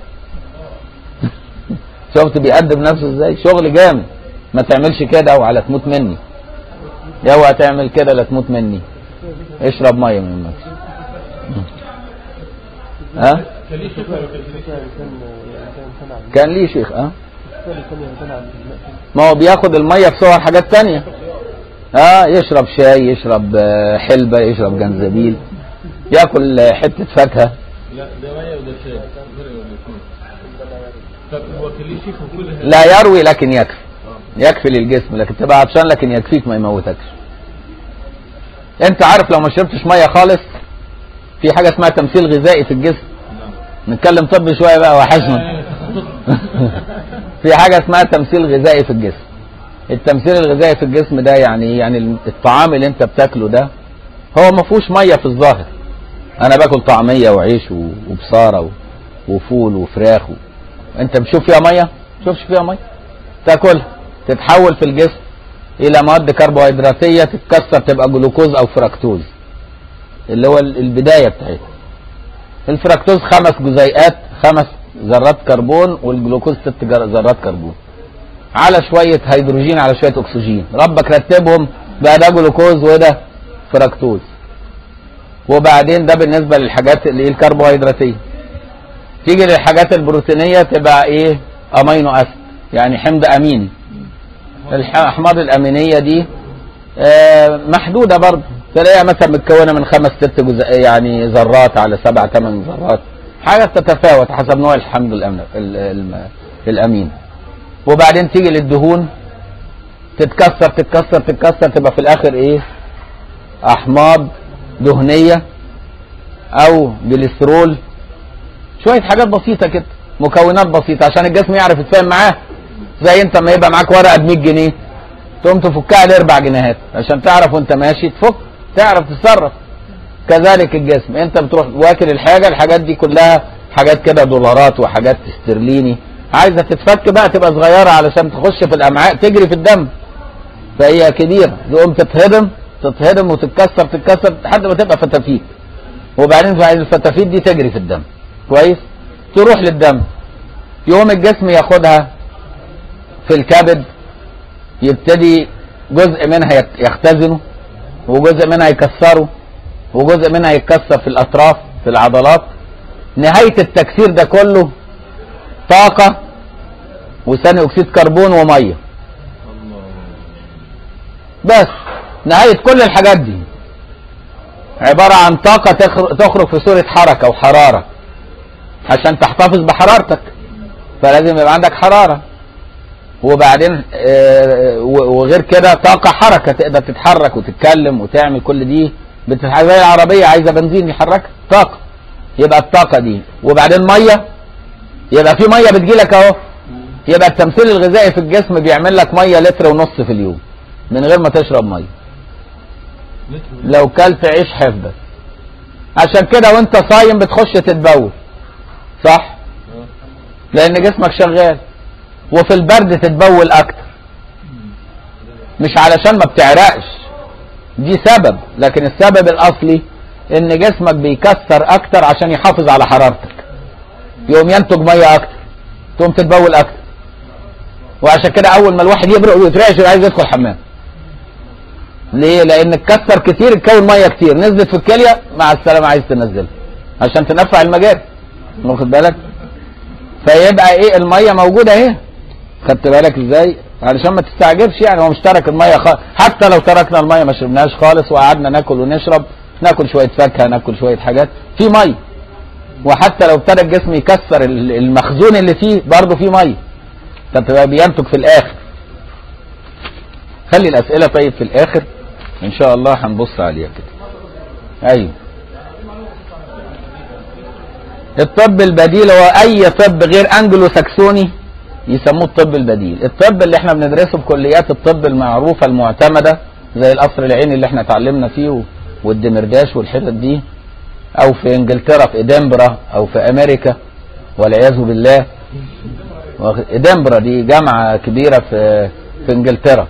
شفت بيقدم نفسه ازاي؟ شغل جامد. ما تعملش كده وعلى تموت مني، اوعى تعمل كده لا تموت مني. اشرب ميه من المكس. ها كان ليه شيخ؟ اه ما هو بياخد الميه في صور حاجات تانية. اه يشرب شاي، يشرب حلبة، يشرب جنزبيل، ياكل حتة فاكهة. لا ده ميه وده شاي. لا يروي لكن يكفي، يكفي للجسم، لكن تبقى عطشان لكن يكفيك ما يموتكش. انت عارف لو ما شربتش ميه خالص في حاجه اسمها تمثيل غذائي في الجسم. نتكلم طب شويه بقى وحشنا. في حاجه اسمها تمثيل غذائي في الجسم. التمثيل الغذائي في الجسم ده يعني يعني الطعام اللي انت بتاكله ده هو ما فيهوش ميه في الظاهر. انا باكل طعميه وعيش وبصاره وفول وفراخ و... انت بتشوف فيها ميه؟ تشوفش فيها ميه. تاكلها تتحول في الجسم الى مواد كربوهيدراتيه تتكسر تبقى جلوكوز او فركتوز، اللي هو البدايه بتاعتها. الفركتوز خمس جزيئات، خمس ذرات كربون، والجلوكوز ست ذرات كربون على شويه هيدروجين على شويه اكسجين، ربك رتبهم بقى ده جلوكوز وده فركتوز. وبعدين ده بالنسبه للحاجات اللي هي الكربوهيدراتيه. تيجي للحاجات البروتينيه تبقى ايه؟ امينو اسيد، يعني حمض اميني. الاحماض الامينيه دي آه محدوده برضه، تلاقيها مثلا متكونه من خمس ست جزء يعني ذرات على سبع ثمان ذرات، حاجه تتفاوت حسب نوع الحمض الامين. وبعدين تيجي للدهون تتكسر تتكسر تتكسر تبقى في الاخر ايه؟ احماض دهنيه او جليسرول، شويه حاجات بسيطه كده، مكونات بسيطه عشان الجسم يعرف يتفاهم معاه. زي انت ما يبقى معاك ورقه ب مية جنيه تقوم تفكها لاربع جنيهات عشان تعرف وانت ماشي تفك، تعرف تتصرف. كذلك الجسم، انت بتروح واكل الحاجه، الحاجات دي كلها حاجات كده دولارات وحاجات استرليني، عايزه تتفك بقى تبقى صغيره علشان تخش في الامعاء تجري في الدم، فهي كبيره تقوم تتهضم تتهضم وتتكسر تتكسر لحد ما تبقى فتافيت، وبعدين الفتافيت دي تجري في الدم كويس، تروح للدم، يقوم الجسم ياخدها في الكبد، يبتدي جزء منها يختزنه وجزء منها يكسره وجزء منها يتكسر في الاطراف في العضلات. نهايه التكسير ده كله طاقه وثاني اكسيد كربون وميه. بس نهايه كل الحاجات دي عباره عن طاقه تخرج في صوره حركه وحراره عشان تحتفظ بحرارتك، فلازم يبقى عندك حراره. وبعدين وغير كده طاقه حركه تقدر تتحرك وتتكلم وتعمل كل دي، زي العربيه عايزه بنزين يحركها، طاقه. يبقى الطاقه دي وبعدين ميه، يبقى في ميه بتجيلك اهو. يبقى التمثيل الغذائي في الجسم بيعمل لك ميه لتر ونص في اليوم من غير ما تشرب ميه لو كلت عيش حفظك. عشان كده وانت صايم بتخش تتبول، صح؟ لان جسمك شغال. وفي البرد تتبول اكتر، مش علشان ما بتعرقش، دي سبب، لكن السبب الاصلي ان جسمك بيكسر اكتر عشان يحافظ على حرارتك، يقوم ينتج ميه اكتر، تقوم تتبول اكتر. وعشان كده اول ما الواحد يبرق ويترعش عايز يدخل حمام. ليه؟ لان اتكسر كتير، اتكون ميه كتير، نزلت في الكليه، مع السلامه عايز تنزلها عشان تنفع المجاري، واخد بالك؟ فيبقى ايه؟ الميه موجوده اهي، خدت بالك ازاي؟ علشان ما تستعجبش، يعني هو مش ترك الميه خالص. حتى لو تركنا الميه ما شربناهاش خالص وقعدنا ناكل ونشرب، ناكل شويه فاكهه، ناكل شويه حاجات، في ميه. وحتى لو ابتدى الجسم يكسر المخزون اللي فيه برضه في ميه، فتبقى بينتج في الاخر. خلي الاسئله طيب في الاخر ان شاء الله هنبص عليها كده. ايوه الطب البديل هو اي طب غير انجلو ساكسوني يسموه الطب البديل. الطب اللي احنا بندرسه في كليات الطب المعروفه المعتمده زي القصر العيني اللي احنا اتعلمنا فيه والدمرداش والحتت دي، او في انجلترا في ادنبرا، او في امريكا والعياذ بالله. ادنبرا دي جامعه كبيره في في انجلترا.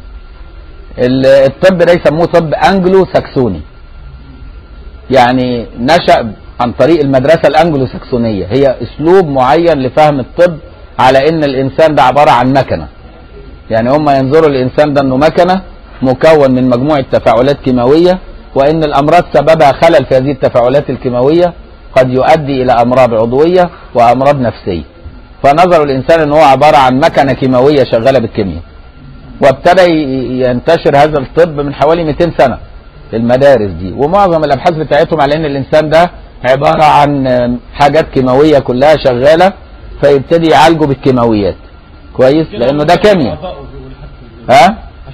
الطب ده يسموه طب انجلو ساكسوني، يعني نشأ عن طريق المدرسه الانجلو ساكسونيه، هي اسلوب معين لفهم الطب على ان الانسان ده عباره عن مكنه. يعني هم ينظروا الانسان ده انه مكنه مكون من مجموعه تفاعلات كيماويه، وان الامراض سببها خلل في هذه التفاعلات الكيماويه قد يؤدي الى امراض عضويه وامراض نفسيه. فنظروا الانسان ان هو عباره عن مكنه كيماويه شغاله بالكيمياء. وابتدى ينتشر هذا الطب من حوالي مئتين سنه في المدارس دي، ومعظم الابحاث بتاعتهم على ان الانسان ده عباره عن حاجات كيماويه كلها شغاله، فيبتدي يعالجه بالكيماويات. كويس؟ لانه ده كيمياء. ها؟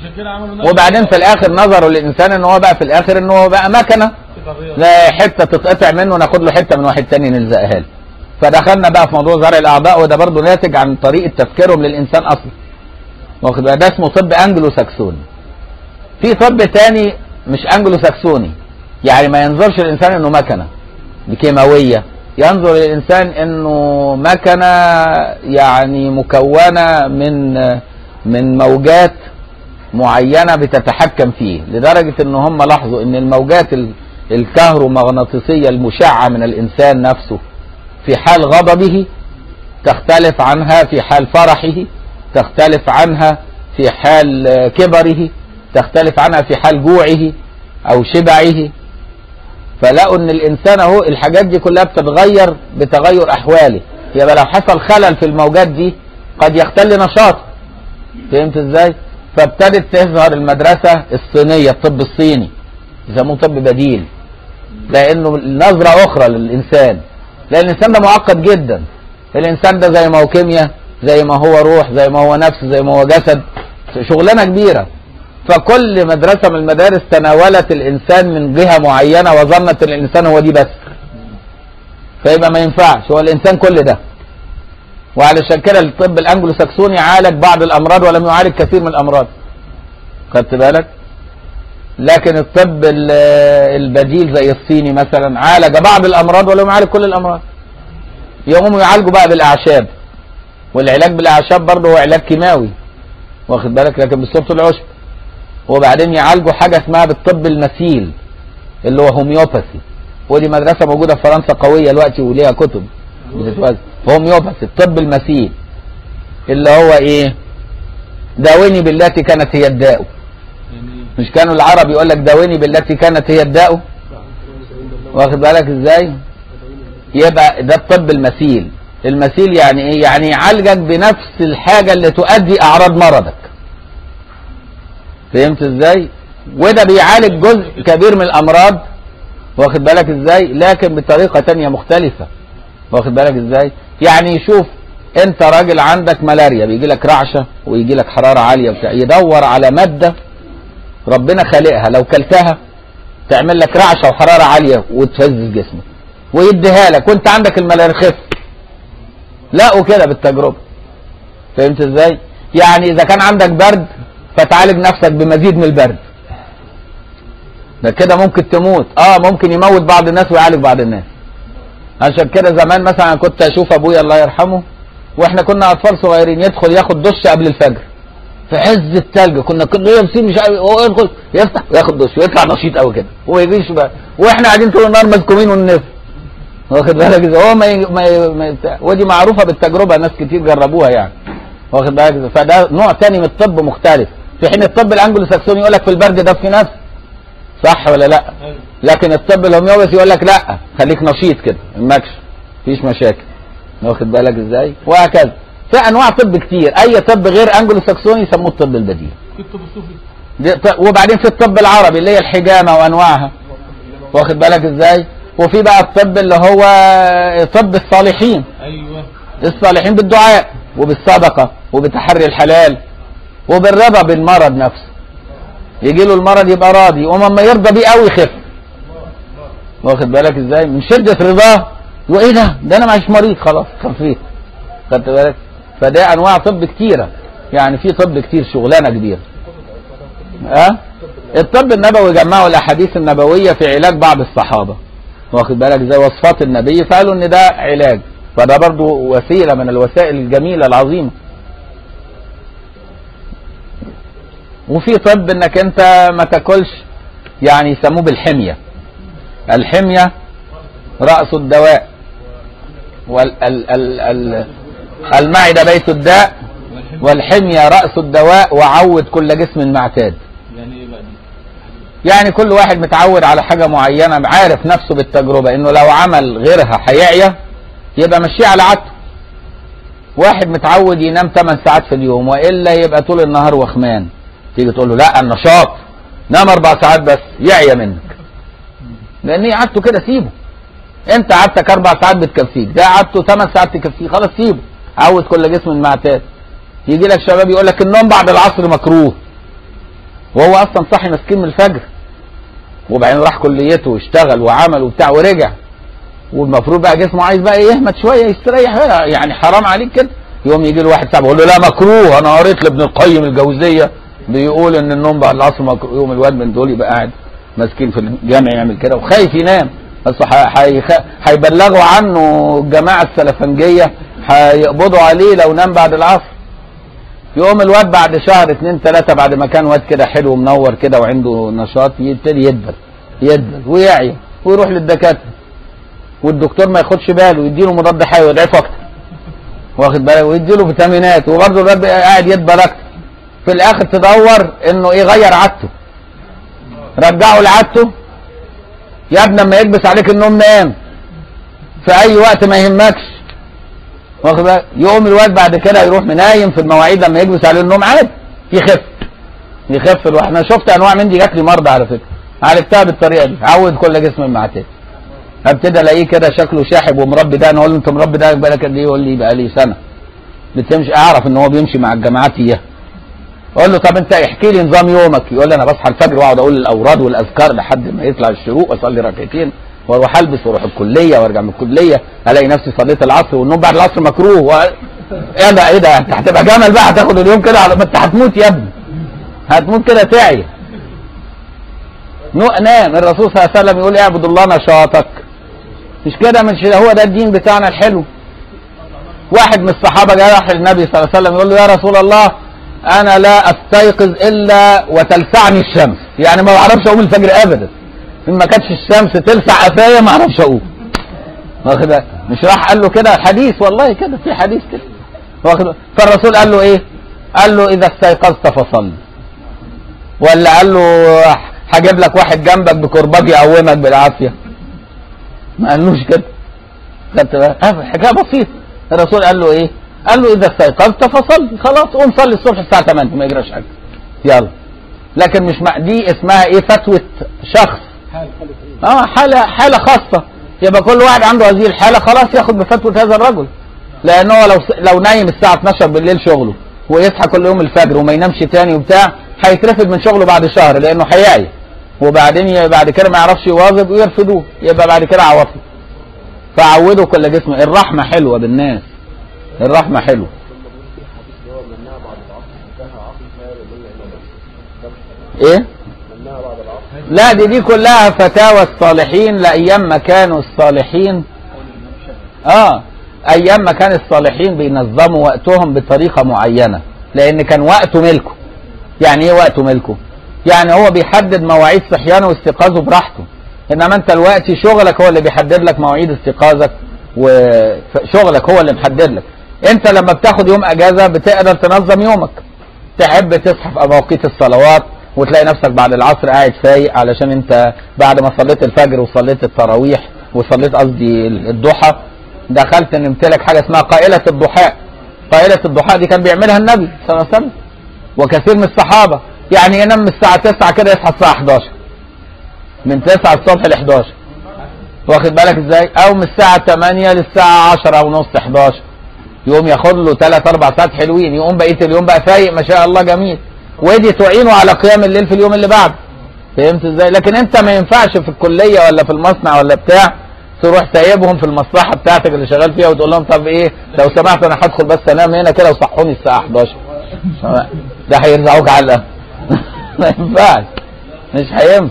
وبعدين في الاخر نظروا للانسان ان هو بقى في الاخر ان هو بقى مكنه، لا حته تتقطع منه ناخد له حته من واحد تاني نلزقها له. فدخلنا بقى في موضوع زرع الاعضاء، وده برضه ناتج عن طريقه تفكيرهم للانسان اصلا. واخد بالك؟ ده اسمه طب انجلو ساكسوني. في طب تاني مش انجلو ساكسوني، يعني ما ينظرش الانسان انه مكنه بكيماويه، ينظر للانسان انه مكنه يعني مكونه من من موجات معينه بتتحكم فيه، لدرجه ان هم لاحظوا ان الموجات الكهرومغناطيسيه المشعه من الانسان نفسه في حال غضبه تختلف عنها في حال فرحه، تختلف عنها في حال كبره، تختلف عنها في حال جوعه او شبعه. فلقوا ان الانسان اهو الحاجات دي كلها بتتغير بتغير احواله، يبقى لو حصل خلل في الموجات دي قد يختل نشاطه. فهمت ازاي؟ فابتدت تظهر المدرسه الصينيه، الطب الصيني يسموه طب بديل، لانه نظره اخرى للانسان، لان الانسان ده معقد جدا. الانسان ده زي ما هو كيمياء، زي ما هو روح، زي ما هو نفس، زي ما هو جسد، شغلانه كبيره. فكل مدرسه من المدارس تناولت الانسان من جهه معينه وظنت ان الانسان هو دي بس، فيبقى ما ينفعش، هو الانسان كل ده. وعلشان كده الطب الانجلو ساكسوني عالج بعض الامراض ولم يعالج كثير من الامراض. خدت بالك؟ لكن الطب البديل زي الصيني مثلا عالج بعض الامراض ولم يعالج كل الامراض. يقوموا يعالجوا بقى بالاعشاب، والعلاج بالاعشاب برضه هو علاج كيماوي، واخد بالك، لكن بصوره العشب. وبعدين يعالجوا حاجه اسمها بالطب المثيل اللي هو هوميوباثي، ودي مدرسه موجوده في فرنسا قويه دلوقتي وليها كتب بتتوزع. هوميوباثي الطب المثيل اللي هو ايه؟ داوني بالتي كانت هي الداء. مش كانوا العرب يقول لك داوني بالتي كانت هي الداء؟ واخد بالك ازاي؟ يبقى ده الطب المثيل. المثيل يعني ايه؟ يعني يعالجك بنفس الحاجه اللي تؤدي اعراض مرضك. فهمت ازاي؟ وده بيعالج جزء كبير من الامراض، واخد بالك ازاي؟ لكن بطريقه تانية مختلفه، واخد بالك ازاي؟ يعني شوف انت راجل عندك ملاريا، بيجي لك رعشه ويجي لك حراره عاليه بتاع، يدور على ماده ربنا خالقها لو كلتها تعمل لك رعشه وحراره عاليه وتهز جسمك، ويديها لك وانت عندك الملاريا خف. لقوا كده بالتجربه. فهمت ازاي؟ يعني اذا كان عندك برد فتعالج نفسك بمزيد من البرد، ده كده ممكن تموت. اه ممكن يموت بعض الناس ويعالج بعض الناس. عشان كده زمان مثلا كنت اشوف ابويا الله يرحمه واحنا كنا اطفال صغيرين يدخل ياخد دش قبل الفجر في عز الثلج، كنا كنا لابسين مش عارف، هو يدخل يفتح وياخد دش ويطلع نشيط قوي كده وما يجيش بقى، واحنا قاعدين طول النهار مزكومين وننف. واخد بالك ازاي؟ هو ما ي... ما, ي... ما ي... ودي معروفه بالتجربه، ناس كتير جربوها يعني. واخد بالك ازاي؟ فده نوع ثاني من الطب مختلف، في حين الطب الانجلو ساكسوني يقول لك في البرد ده في نفس، صح ولا لا؟ لكن الطب الهوميوباثي يقول لك لا خليك نشيط كده المكش مفيش مشاكل. واخد بالك ازاي؟ وهكذا. في انواع طب كتير، اي طب غير انجلو ساكسوني يسموه الطب البديل. في الطب الصوفي. وبعدين في الطب العربي اللي هي الحجامه وانواعها. واخد بالك ازاي؟ وفي بقى الطب اللي هو طب الصالحين. ايوه. الصالحين بالدعاء وبالصدقه وبتحري الحلال وبالرضا بالمرض نفسه. يجي له المرض يبقى راضي، وما يرضى بيه قوي يخف. واخد بالك ازاي؟ من شده رضاه وايه ده ده انا مش مريض خلاص خفيت. خدت بالك؟ فده انواع طب كتيره، يعني في طب كتير، شغلانه كبيره. اه الطب النبوي جمعوا الاحاديث النبويه في علاج بعض الصحابه، واخد بالك، زي وصفات النبي، فقالوا ان ده علاج، فده برضو وسيله من الوسائل الجميله العظيمه. وفي طب انك انت ما تاكلش، يعني يسموه بالحميه. الحميه راس الدواء، والمعده بيت الداء، والحميه راس الدواء، وعود كل جسم معتاد. يعني كل واحد متعود على حاجه معينه، عارف نفسه بالتجربه انه لو عمل غيرها هيعيا، يبقى مشيه على عادته. واحد متعود ينام ثمان ساعات في اليوم، والا يبقى طول النهار وخمان، تيجي تقول له لا النشاط نام اربع ساعات بس، يعيا منك، لان هي عادته كده. سيبه، انت عادتك اربع ساعات بتكفيك، ده عادته ثمان ساعات تكفيه، خلاص سيبه، عود كل جسم معتاد. يجي لك شباب يقول لك النوم بعد العصر مكروه، وهو اصلا صاحي مسكين من الفجر، وبعدين راح كليته واشتغل وعمل وبتاع ورجع، والمفروض بقى جسمه عايز بقى يهمت شويه يستريح، يعني حرام عليك كده. يوم يجي له واحد صاحبه يقول له لا مكروه، انا قريت لابن القيم الجوزيه بيقول ان النوم بعد العصر مكروه. يوم الواد من دول يبقى قاعد مسكين في الجامع يعمل كده وخايف ينام، بس هيبلغوا عنه الجماعه السلفنجيه، هيقبضوا عليه لو نام بعد العصر. يقوم الواد بعد شهر اتنين تلاته، بعد ما كان واد كده حلو ومنور كده وعنده نشاط، يبتدي يدبل يدبل ويعيا ويروح للدكاتره، والدكتور ما ياخدش باله، يديله مضاد حيوي يضعفه اكتر، واخد بالك، ويديله فيتامينات، وبرضه الواد قاعد يدبل اكتر. في الاخر تدور انه ايه، غير عادته، رجعه لعادته. يا ابني لما يكبس عليك النوم نام في اي وقت ما يهمكش، واخد بالك. يقوم الواد بعد كده يروح منايم في المواعيد، لما يكبس عليه النوم عادي يخف يخف الواحد. انا شفت انواع من دي، جات لي مرضى على فكره عالجتها بالطريقه دي، عود كل جسم معتاد. ابتدي الاقيه كده شكله شاحب ومربي ده، انا اقول له انت مربي ده بقالك قد ايه؟ يقول لي بقى لي سنه. بتمشي، اعرف ان هو بيمشي مع الجماعات اياه. اقول له طب انت احكي لي نظام يومك. يقول لي انا بصحى الفجر واقعد اقول الاوراد والاذكار لحد ما يطلع الشروق، واصلي ركعتين واروح البس واروح الكليه، وارجع من الكليه الاقي نفسي صليت العصر، والنوم بعد العصر مكروه. و... ايه ده ايه ده؟ انت هتبقى جمل بقى، هتاخد اليوم كده على ما انت هتموت يا ابني، هتموت كده تعيا. نام. الرسول صلى الله عليه وسلم يقول اعبد الله نشاطك، مش كده؟ مش هو ده الدين بتاعنا الحلو؟ واحد من الصحابه جاء راح للنبي صلى الله عليه وسلم يقول له يا رسول الله انا لا استيقظ الا وتلسعني الشمس، يعني ما بعرفش اقوم الفجر ابدا، ان ما كانتش الشمس تلسع قفايا ما اعرفش اقوم، واخد بالك؟ مش راح قال له كده حديث، والله كده في حديث كده، واخد. فالرسول قال له ايه؟ قال له اذا استيقظت فصل، ولا قال له هجيب لك واحد جنبك بكرباج يقومك بالعافيه؟ ما قالوش كده، خدت بالك؟ حكايه بسيطه. الرسول قال له ايه؟ قال له اذا استيقظت فصل، خلاص قوم صلي الصبح الساعه تمانية ما يجراش حاجه، يلا. لكن مش دي اسمها ايه، فتوى شخص، اه حاله حاله خاصه، يبقى كل واحد عنده هذه الحاله خلاص ياخد بفتوى هذا الرجل، لانه لو لو نايم الساعه اتناشر بالليل شغله، ويصحى كل يوم الفجر وما ينامش تاني وبتاع، هيترفد من شغله بعد شهر، لانه هيعي، وبعدين بعد كده ما يعرفش يواظب ويرفضوه، يبقى بعد كده عواطف. فعودوا كل جسم. الرحمه حلوه بالناس، الرحمه حلوه. ايه؟ لا دي دي كلها فتاوى الصالحين لايام ما كانوا الصالحين، اه ايام ما كان الصالحين بينظموا وقتهم بطريقه معينه، لان كان وقته ملكه. يعني ايه وقته ملكه؟ يعني هو بيحدد مواعيد صحيانه واستيقاظه براحته، انما انت دلوقتي شغلك هو اللي بيحدد لك مواعيد استيقاظك، وشغلك هو اللي محدد لك. انت لما بتاخد يوم اجازه بتقدر تنظم يومك، تحب تصحى في مواقيت الصلوات، وتلاقي نفسك بعد العصر قاعد فايق، علشان انت بعد ما صليت الفجر وصليت التراويح وصليت قصدي الضحى، دخلت نمت لك حاجه اسمها قائله الضحاء. قائله الضحاء دي كان بيعملها النبي صلى الله عليه وسلم وكثير من الصحابه، يعني ينام من الساعه تسعة كده يصحى الساعه حداشر، من تسعة الصبح ل حداشر، واخد بالك ازاي؟ او من الساعه تمانية للساعه عشرة ونص حداشر، يقوم ياخد له ثلاث اربع ساعات حلوين، يقوم بقيه اليوم بقى فايق ما شاء الله جميل، ودي تعينه على قيام الليل في اليوم اللي بعده. فهمت ازاي؟ لكن انت ما ينفعش في الكليه ولا في المصنع ولا بتاع تروح سايبهم في المصلحه بتاعتك اللي شغال فيها وتقول لهم طب ايه لو سمحت انا هدخل بس انام هنا كده وصحوني الساعه احداشر. ده هيرزعوك علقه. ما ينفعش، مش هينفع.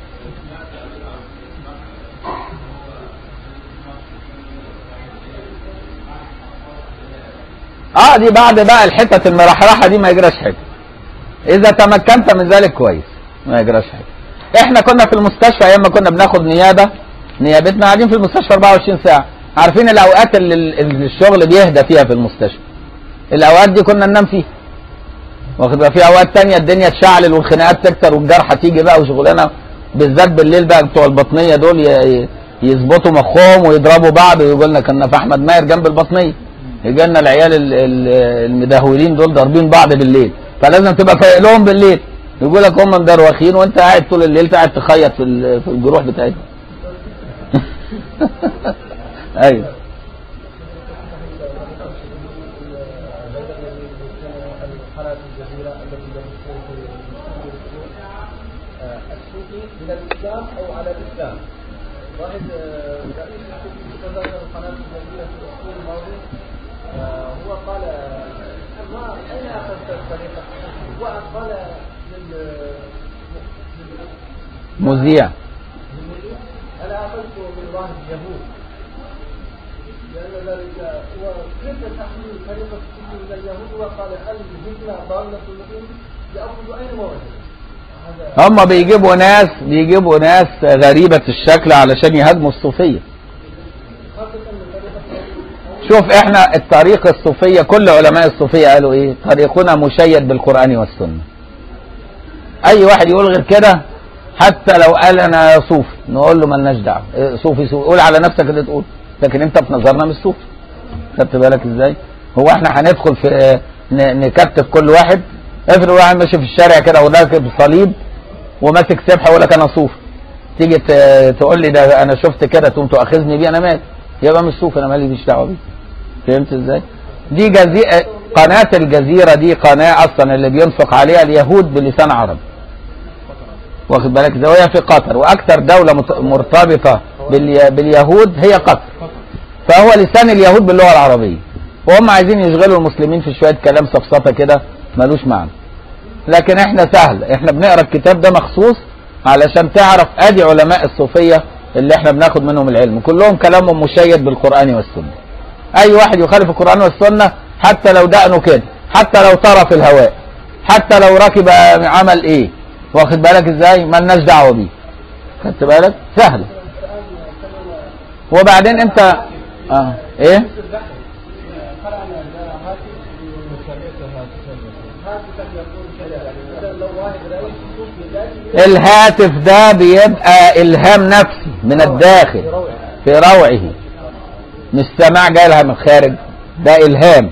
اه دي بعد بقى الحتت المرحرحه دي ما يجراش حاجه. اذا تمكنت من ذلك كويس ما يجراش حاجه. احنا كنا في المستشفى ايام ما كنا بناخد نيابه، نيابتنا قاعدين في المستشفى أربعة وعشرين ساعه، عارفين الاوقات اللي الشغل بيهدى فيها في المستشفى. الاوقات دي كنا ننام فيها. واخد بقى في اوقات تانية الدنيا تشعلل والخناقات تكتر والجرحى تيجي بقى وشغلانه، بالذات بالليل بقى بتوع البطنيه دول يظبطوا مخهم ويضربوا بعض ويقول لنا كنا في احمد ماهر جنب البطنيه. يجي لنا العيال المدهولين دول ضاربين بعض بالليل، فلازم تبقى فايق لهم بالليل. يقول لك هم مدروخين وانت قاعد طول الليل قاعد تخيط في في الجروح بتاعتهم. ايوه. من الاسلام او على الاسلام. واحد رئيس تزوج القناه الجزيره في الاسبوع الماضي، هو قال ما اين اخذت الطريقه؟ وقال لل مذيع انا اخذت من واحد يهود، لان ذلك هو كيف تحمل طريقه من اليهود؟ وقال الهجره ضاله المسلمين ياخذ اين موعد. هم بيجيبوا ناس بيجيبوا ناس غريبة الشكل علشان يهاجموا الصوفية. شوف احنا الطريق الصوفية كل علماء الصوفية قالوا ايه؟ طريقنا مشيد بالقرآن والسنة. اي واحد يقول غير كده حتى لو قال انا صوفي نقول له مالناش دعوة، صوفي صوفي قول على نفسك اللي تقول، لكن انت في نظرنا مش صوفي. خدت بالك ازاي؟ هو احنا هندخل في نكتف كل واحد؟ افرض واحد ماشي في الشارع كده وراكب صليب وماسك سبحه يقول لك انا صوفي، تيجي تقول لي ده انا شفت كده تقوم تؤاخذني بيه انا مالي؟ يبقى مش صوفي، انا مالي مش دعوه بيه. فهمت ازاي؟ دي جزيره، قناه الجزيره دي قناه اصلا اللي بينفق عليها اليهود بلسان عربي. واخد بالك ازاي؟ وهي في قطر، واكثر دوله مرتبطه باليهود هي قطر. فهو لسان اليهود باللغه العربيه، وهم عايزين يشغلوا المسلمين في شويه كلام سفسطه كده ملوش معنى. لكن احنا سهل، احنا بنقرا الكتاب ده مخصوص علشان تعرف ادي علماء الصوفيه اللي احنا بناخد منهم العلم، كلهم كلامهم مشيد بالقران والسنه. اي واحد يخالف القران والسنه حتى لو دقنه كده، حتى لو طرى في الهواء، حتى لو ركب عمل ايه، واخد بالك ازاي؟ مالناش دعوه بيه. خدت بالك؟ سهله. وبعدين انت اه ايه؟ الهاتف ده بيبقى الهام نفسي من الداخل في روعه، مش سماع جاي لها من الخارج، ده الهام.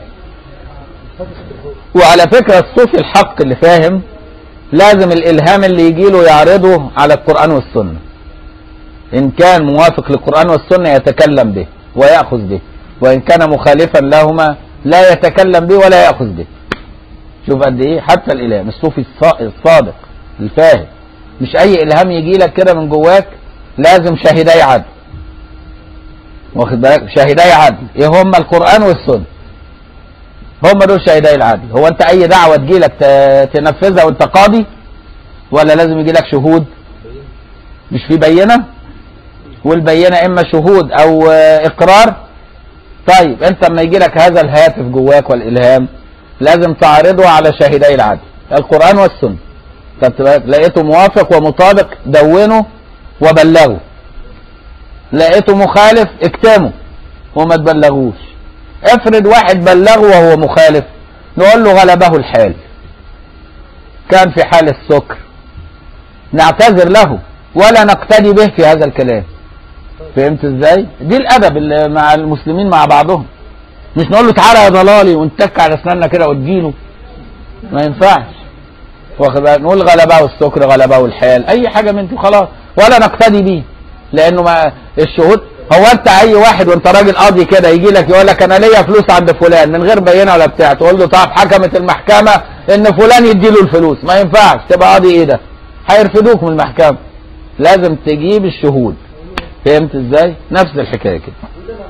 وعلى فكره الصوفي الحق اللي فاهم لازم الالهام اللي يجي له يعرضه على القران والسنه، ان كان موافق للقران والسنه يتكلم به وياخذ به، وان كان مخالفا لهما لا يتكلم به ولا ياخذ به. شوف قد ايه حتى الالهام الصوفي الصادق الفاهم، مش اي الهام يجي لك كده من جواك، لازم شاهداي عدل. واخد بالك؟ شاهداي عدل ايه هم؟ القران والسنه، هم دول شاهداي العدل. هو انت اي دعوه تجي لك تنفذها وانت قاضي، ولا لازم يجي لك شهود؟ مش في بينه؟ والبينه اما شهود او اقرار. طيب انت لما يجي لك هذا الهاتف جواك والالهام لازم تعرضه على شاهداي العدل القران والسنه. لقيته موافق ومطابق دونه وبلغه، لقيته مخالف اكتمه وما تبلغوش. افرض واحد بلغه وهو مخالف، نقول له غلبه الحال، كان في حال السكر، نعتذر له ولا نقتدي به في هذا الكلام. فهمت ازاي؟ دي الادب اللي مع المسلمين مع بعضهم، مش نقول له تعالى يا ضلالي ونتك على اسناننا كده وتجيله، ما ينفعش. واخد بالك؟ نقول غلبه السكر غلبه الحال، اي حاجه من دي خلاص، ولا نقتدي بيه، لانه ما الشهود. هو انت اي واحد وانت راجل قاضي كده يجي لك يقول لك انا ليا فلوس عند فلان من غير بينه ولا بتاع، تقول له طب حكمت المحكمه ان فلان يدي له الفلوس، ما ينفعش، تبقى قاضي ايه ده؟ هيرفدوك من المحكمه. لازم تجيب الشهود فهمت ازاي؟ نفس الحكايه كده.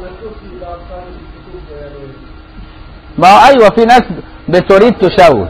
ما هو ايوه في ناس بتريد تشوه.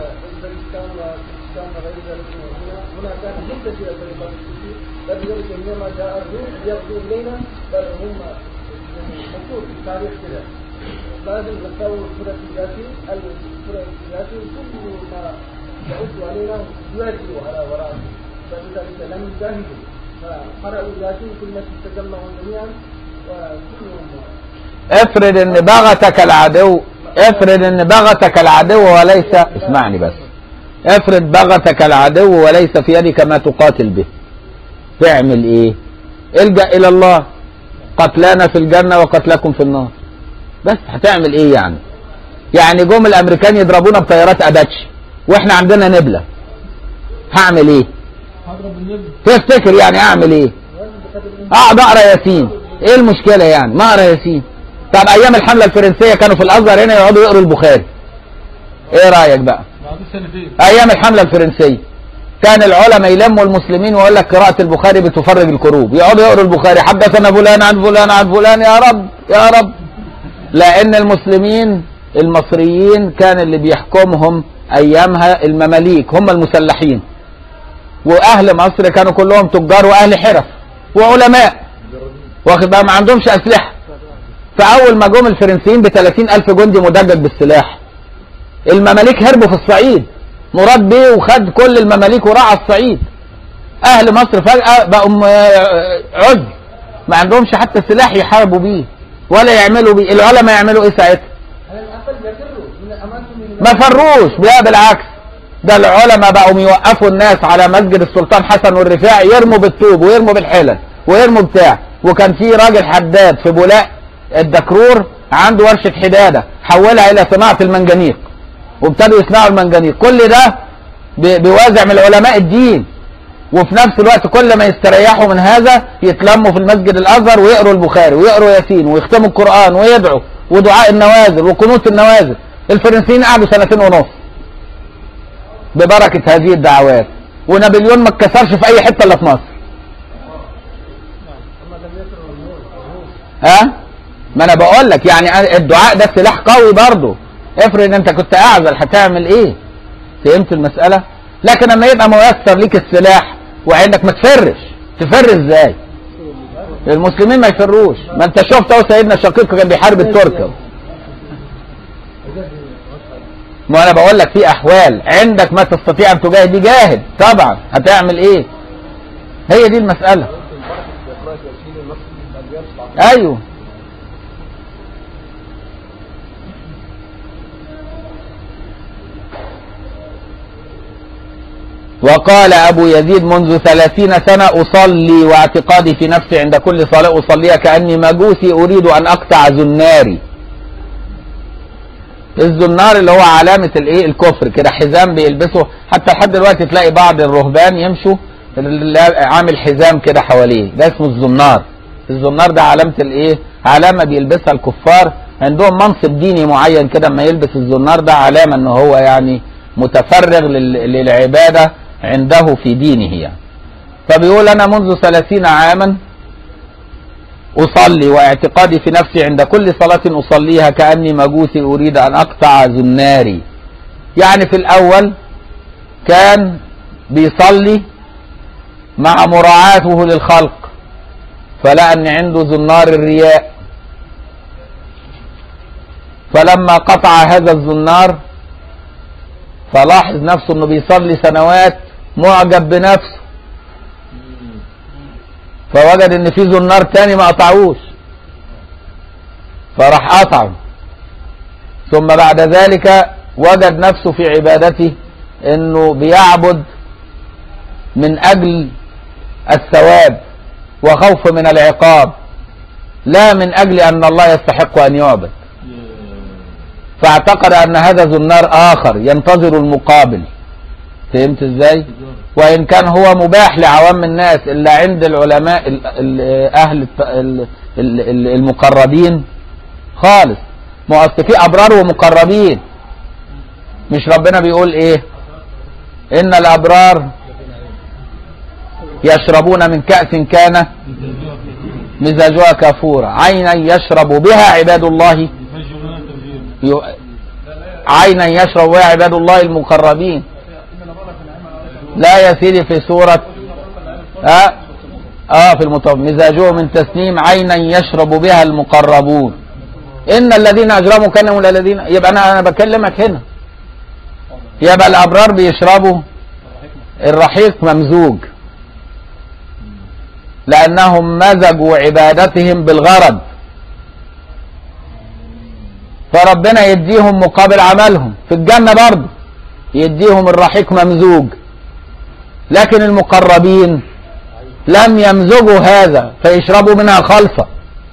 لازم نتصور الصورة الذاتي الصورة الذاتي كل ما يعود علينا يواجهوا على وراءه فلذلك لم يجاهدوا فقرأوا ذاتي كل الناس تجمعوا جميعا وكلهم. افرض ان بغتك العدو افرض ان بغتك العدو وليس اسمعني بس افرض بغتك العدو وليس في يدك ما تقاتل به، تعمل ايه؟ الجأ الى الله، قتلانا في الجنة وقتلكم في النار. بس هتعمل ايه يعني؟ يعني جم الامريكان يضربونا بطيارات اباتشي واحنا عندنا نبلة، هعمل ايه؟ تفتكر يعني اعمل ايه؟ اقعد اقرا ياسين، ايه المشكلة يعني؟ ما اقرا ياسين. طب ايام الحملة الفرنسية كانوا في الازهر هنا يقعدوا يقروا البخاري، ايه رايك بقى؟ ايام الحملة الفرنسية كان العلماء يلموا المسلمين ويقول لك قراءة البخاري بتفرج الكروب، يقعدوا يقروا البخاري حدثنا فلان عن فلان عن فلان، يا رب يا رب. لان المسلمين المصريين كان اللي بيحكمهم ايامها المماليك هم المسلحين، واهل مصر كانوا كلهم تجار واهل حرف وعلماء واخد بقى، ما عندهمش اسلحه. فاول ما جم الفرنسيين ب ثلاثين ألف جندي مدجج بالسلاح، المماليك هربوا في الصعيد، مراد بيه وخد كل المماليك وراح الصعيد. اهل مصر فجأة بقوا عزل، ما عندهمش حتى سلاح يحاربوا بيه ولا يعملوا بيه. العلماء يعملوا ايه ساعتها؟ ما فروش، لا بالعكس، ده العلماء بقوا يوقفوا الناس على مسجد السلطان حسن والرفاعي يرموا بالطوب ويرموا بالحلل ويرموا بتاع. وكان في راجل حداد في بولاق الدكرور عنده ورشة حدادة حولها الى صناعة المنجنيق وابتدوا يصنعوا المنجنيق. كل ده بيوازع من علماء الدين، وفي نفس الوقت كل ما يستريحوا من هذا يتلموا في المسجد الازهر ويقروا البخاري ويقروا ياسين ويختموا القرآن ويدعوا ودعاء النوازل وقنوت النوازل. الفرنسيين قعدوا سنتين ونص ببركة هذه الدعوات، ونابليون ما اتكسرش في اي حتة الا في مصر. ها؟ ما انا بقول لك يعني الدعاء ده سلاح قوي برضه. افرض انت كنت اعزل هتعمل ايه؟ فهمت المسألة؟ لكن لما يبقى ميسر ليك السلاح وعندك ما تفرش، تفر ازاي؟ المسلمين ما يفروش. ما انت شفت اهو سيدنا شقيق كان بيحارب الترك. ما انا بقول لك في احوال عندك ما تستطيع ان تجاهد دي جاهد طبعا، هتعمل ايه؟ هي دي المسألة. ايوه وقال أبو يزيد منذ ثلاثين سنة أصلي واعتقادي في نفسي عند كل صلاة أصليها كأني مجوسي أريد أن أقطع زناري. الزنار اللي هو علامة الايه الكفر كده، حزام بيلبسه حتى لحد دلوقتي تلاقي بعض الرهبان يمشوا عامل حزام كده حواليه، ده اسمه الزنار. الزنار ده علامة الايه، علامة بيلبسها الكفار، عندهم منصب ديني معين كده، اما يلبس الزنار ده علامة ان هو يعني متفرغ للعبادة عنده في دينه يعني. فبيقول انا منذ ثلاثين عاما اصلي واعتقادي في نفسي عند كل صلاة اصليها كأني مجوسي اريد ان اقطع زناري. يعني في الاول كان بيصلي مع مراعاته للخلق، فلقى ان عنده زنار الرياء، فلما قطع هذا الزنار فلاحظ نفسه انه بيصلي سنوات معجب بنفسه، فوجد ان في زنار تاني ما قطعوش فراح قطعه. ثم بعد ذلك وجد نفسه في عبادته انه بيعبد من اجل الثواب وخوف من العقاب، لا من اجل ان الله يستحق ان يعبد. فاعتقد ان هذا زنار اخر ينتظر المقابل. فهمت ازاي؟ وان كان هو مباح لعوام الناس الا عند العلماء اهل المقربين خالص. ما اصل في ابرار ومقربين، مش ربنا بيقول ايه؟ ان الابرار يشربون من كأس كان مزاجها كافورا عينا يشرب بها عباد الله عينا يشرب بها عباد الله المقربين. لا يا سيدي في سورة اه, آه في المطب مزاجه من تسنيم عينا يشرب بها المقربون ان الذين اجرموا كانوا الذين. يبقى انا انا بكلمك هنا يبقى الابرار بيشربوا الرحيق ممزوج لانهم مزجوا عبادتهم بالغرض، فربنا يديهم مقابل عملهم في الجنة برضه يديهم الرحيق ممزوج. لكن المقربين لم يمزجوا هذا فيشربوا منها خالصة.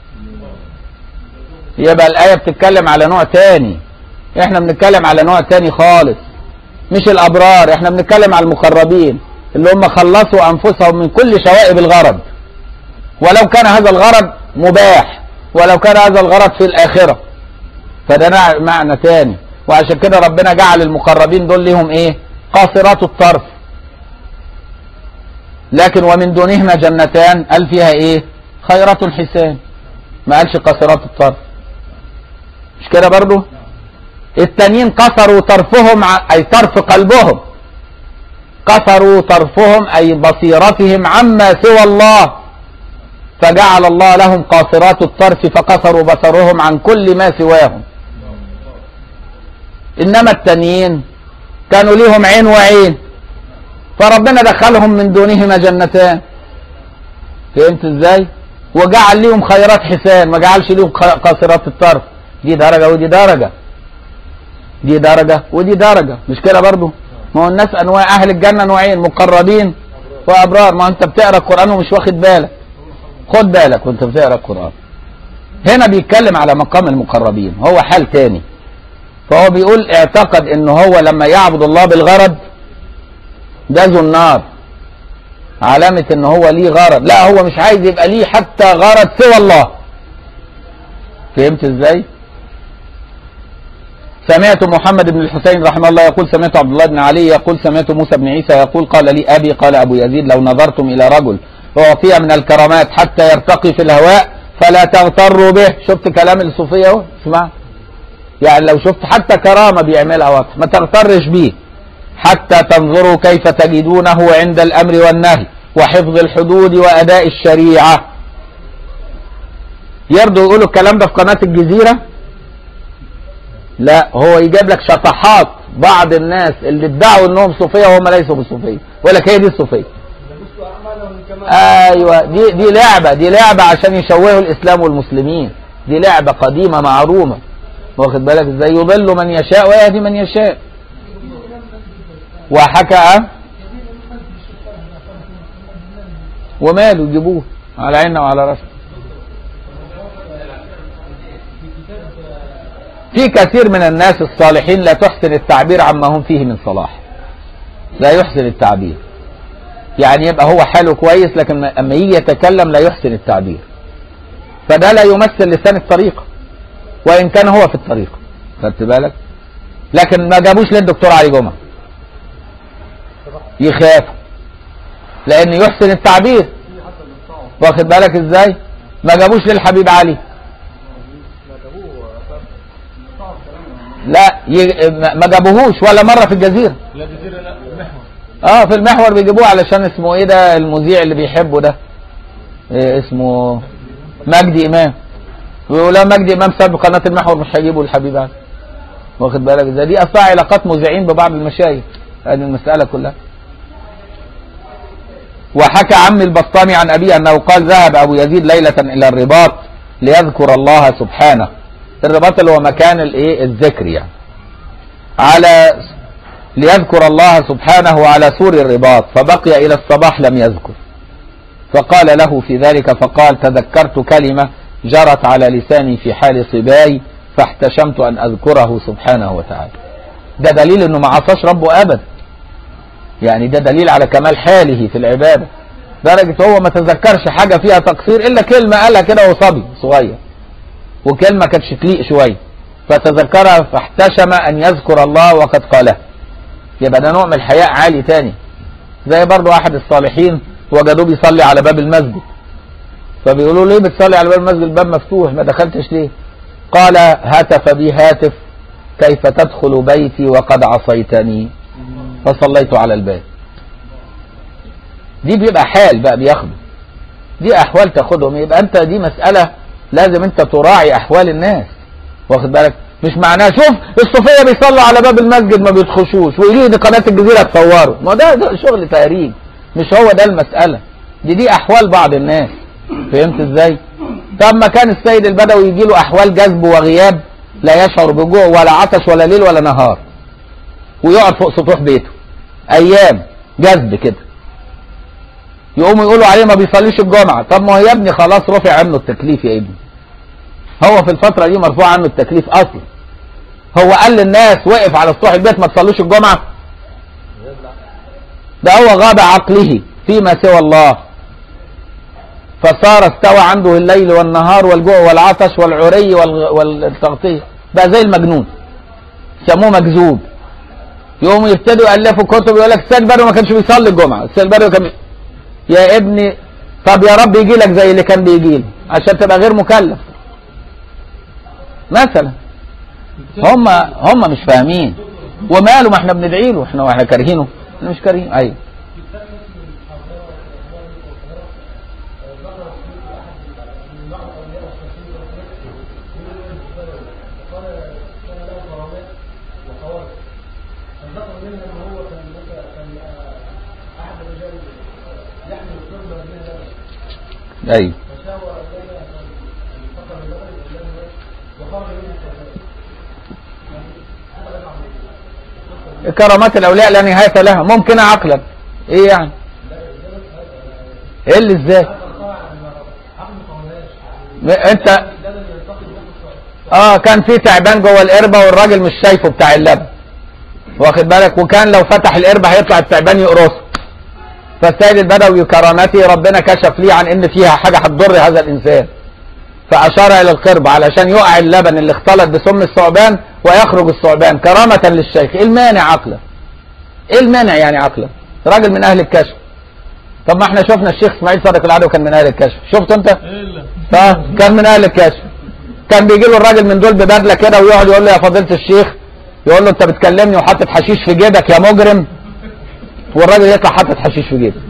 يبقى الآية بتتكلم على نوع تاني، احنا بنتكلم على نوع تاني خالص مش الأبرار، احنا بنتكلم على المقربين اللي هم خلصوا أنفسهم من كل شوائب الغرض، ولو كان هذا الغرض مباح ولو كان هذا الغرض في الآخرة، فده معنى تاني. وعشان كده ربنا جعل المقربين دول لهم ايه؟ قاصرات الطرف. لكن ومن دونهما جنتان قال فيها ايه؟ خيرات حسان، ما قالش قاصرات الطرف، مش كده برضو؟ التانيين قصروا طرفهم اي طرف قلبهم، قصروا طرفهم اي بصيرتهم عما سوى الله، فجعل الله لهم قاصرات الطرف فقصروا بصرهم عن كل ما سواهم. انما التانيين كانوا ليهم عين وعين، فربنا دخلهم من دونهما جنتان. فهمت ازاي؟ وجعل ليهم خيرات حسان، ما جعلش ليهم قاصرات الطرف. دي درجة ودي درجة، دي درجة ودي درجة، مش كده برضو؟ ما هو الناس انواع، اهل الجنة نوعين، مقربين وابرار. ما انت بتقرا القرآن ومش واخد بالك، خد بالك وانت بتقرا القرآن. هنا بيتكلم على مقام المقربين، هو حال تاني. فهو بيقول اعتقد ان هو لما يعبد الله بالغرض ده ذو النار، علامة ان هو ليه غرض. لا، هو مش عايز يبقى ليه حتى غرض سوى الله. فهمت ازاي؟ سمعت محمد بن الحسين رحمه الله يقول سمعت عبد الله بن علي يقول سمعت موسى بن عيسى يقول قال لي ابي قال ابو يزيد لو نظرتم الى رجل اعطي من الكرامات حتى يرتقي في الهواء فلا تغتروا به. شفت كلام الصوفيه اهو، اسمع. يعني لو شفت حتى كرامه بيعملها واضح ما تغترش بيه، حتى تنظروا كيف تجدونه عند الامر والنهي وحفظ الحدود واداء الشريعه. يرضوا يقولوا الكلام ده في قناه الجزيره؟ لا، هو يجيب لك شطحات بعض الناس اللي ادعوا انهم صوفيه وهم ليسوا بالصوفيه، يقول لك هي دي الصوفيه. ايوه، دي دي لعبه، دي لعبه عشان يشوهوا الاسلام والمسلمين. دي لعبه قديمه معرومه، واخد بالك ازاي؟ يضل من يشاء ويهدي من يشاء. وحكى وماله يجيبوه على عيننا وعلى راسنا. في كثير من الناس الصالحين لا تحسن التعبير عما هم فيه من صلاح، لا يحسن التعبير، يعني يبقى هو حاله كويس لكن اما يجي يتكلم لا يحسن التعبير، فده لا يمثل لسان الطريقة وان كان هو في الطريقة، خدت بالك؟ لكن ما جابوش للدكتور علي جمعة، يخافوا لان يحسن التعبير، واخد بالك ازاي؟ ما جابوش للحبيب علي، لا ي... ما جابوهوش ولا مرة في الجزيرة. لا الجزيرة لا، المحور. اه في المحور بيجيبوه علشان اسمه ايه ده المذيع اللي بيحبه ده، إيه اسمه؟ مجدي امام. ويقولوا مجدي امام ساب قناة المحور مش هيجيبوا الحبيب علي، واخد بالك ازاي؟ دي اصلا علاقات مذيعين ببعض المشايخ، هذه المسألة كلها. وحكى عمي البسطامي عن ابيه انه قال ذهب ابو يزيد ليلة الى الرباط ليذكر الله سبحانه. الرباط اللي هو مكان الايه الذكر، يعني على ليذكر الله سبحانه على سور الرباط، فبقي الى الصباح لم يذكر، فقال له في ذلك فقال تذكرت كلمة جرت على لساني في حال صباي فاحتشمت ان اذكره سبحانه وتعالى. ده دليل انه ما عصاش ربه ابدا، يعني ده دليل على كمال حاله في العبادة، درجة هو ما تذكرش حاجة فيها تقصير الا كلمة قالها كده وهو صبي صغير، وكلمة كانتش تليق شوية فتذكرها فاحتشم ان يذكر الله وقد قالها. يبقى ده نوع من الحياء عالي تاني. زي برضو احد الصالحين وجدوه بيصلي على باب المسجد، فبيقولوا ليه بتصلي على باب المسجد الباب مفتوح ما دخلتش ليه؟ قال هتف بي هاتف كيف تدخل بيتي وقد عصيتني فصليت على الباب. دي بيبقى حال بقى بياخده، دي احوال تاخدهم. يبقى انت دي مسألة لازم انت تراعي احوال الناس، واخد بالك؟ مش معناه شوف الصوفية بيصلوا على باب المسجد ما بيدخشوش ويقولوا دي قناة الجزيرة تصوروا، ما ده, ده شغل تهريج، مش هو ده المسألة. دي دي احوال بعض الناس، فهمت ازاي؟ طب ما كان السيد البدوي يجي له احوال جذب وغياب لا يشعر بجوع ولا عطش ولا ليل ولا نهار، ويقعد فوق سطوح بيته ايام جذب كده، يقوموا يقولوا عليه ما بيصليش الجمعة. طب ما هو يا ابني خلاص رفع عنه التكليف يا ابني، هو في الفترة دي مرفوع عنه التكليف اصلا. هو قال للناس وقف على سطوح البيت ما تصلوش الجمعة؟ ده هو غاب عقله فيما سوى الله، فصار استوى عنده الليل والنهار والجوع والعطش والعري والتغطية، بقى زي المجنون، سموه مجذوب. يقوموا يبتدوا يألفوا كتب يقول لك السيد البدوي ما كانش بيصلي الجمعة، السيد البدوي كان. يا ابني طب يا رب يجي لك زي اللي كان بيجي له عشان تبقى غير مكلف مثلا. هم هم مش فاهمين، وماله ما احنا بندعي له، احنا واحنا كارهينه؟ احنا مش كارهين. ايوه ايوه كرامات الاولياء لا نهايه لها، ممكن عقلا. ايه يعني؟ ايه اللي ازاي؟ انت اه كان في تعبان جوه القربه والراجل مش شايفه بتاع اللبن، واخد بالك؟ وكان لو فتح القربه هيطلع التعبان يقرصه، فالسيد البدوي كرامته ربنا كشف ليه عن ان فيها حاجه هتضر هذا الانسان، فاشار الى القربه علشان يقع اللبن اللي اختلط بسم الثعبان ويخرج الثعبان كرامه للشيخ. ايه المانع عقلا؟ ايه المانع يعني عقلا؟ راجل من اهل الكشف. طب ما احنا شفنا الشيخ اسماعيل صادق العدوي كان من اهل الكشف، شفت انت؟ اه كان من اهل الكشف، كان بيجي له الراجل من دول ببدله كده ويقعد يقول له يا فضيله الشيخ، يقول له انت بتكلمني وحاطط حشيش في جيبك يا مجرم، والراجل يطلع حاطط حشيش في جيبه.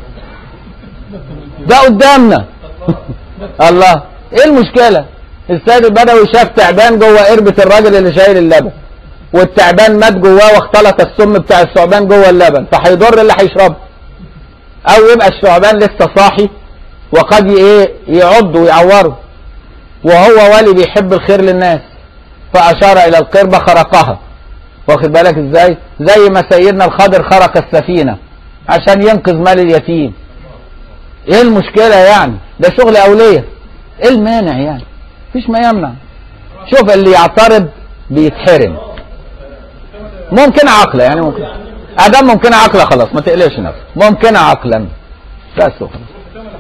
ده قدامنا. الله، ايه المشكله؟ السيد البدوي شاف تعبان جوه قربة الراجل اللي شايل اللبن، والتعبان مات جواه واختلط السم بتاع الثعبان جوه اللبن، فهيضر اللي هيشربه، او يبقى الثعبان لسه صاحي وقد ايه يعض ويعوره، وهو ولي بيحب الخير للناس، فاشار الى القربة خرقها، واخد بالك ازاي؟ زي ما سيدنا الخضر خرق السفينة عشان ينقذ مال اليتيم. ايه المشكلة يعني؟ ده شغل اولياء، ايه المانع يعني؟ مفيش ما يمنع. شوف اللي يعترض بيتحرم، ممكن عقلا يعني، ممكن ادام ممكن عقلا خلاص ما تقلقش نفسك، ممكن عقلا بس وخلاص.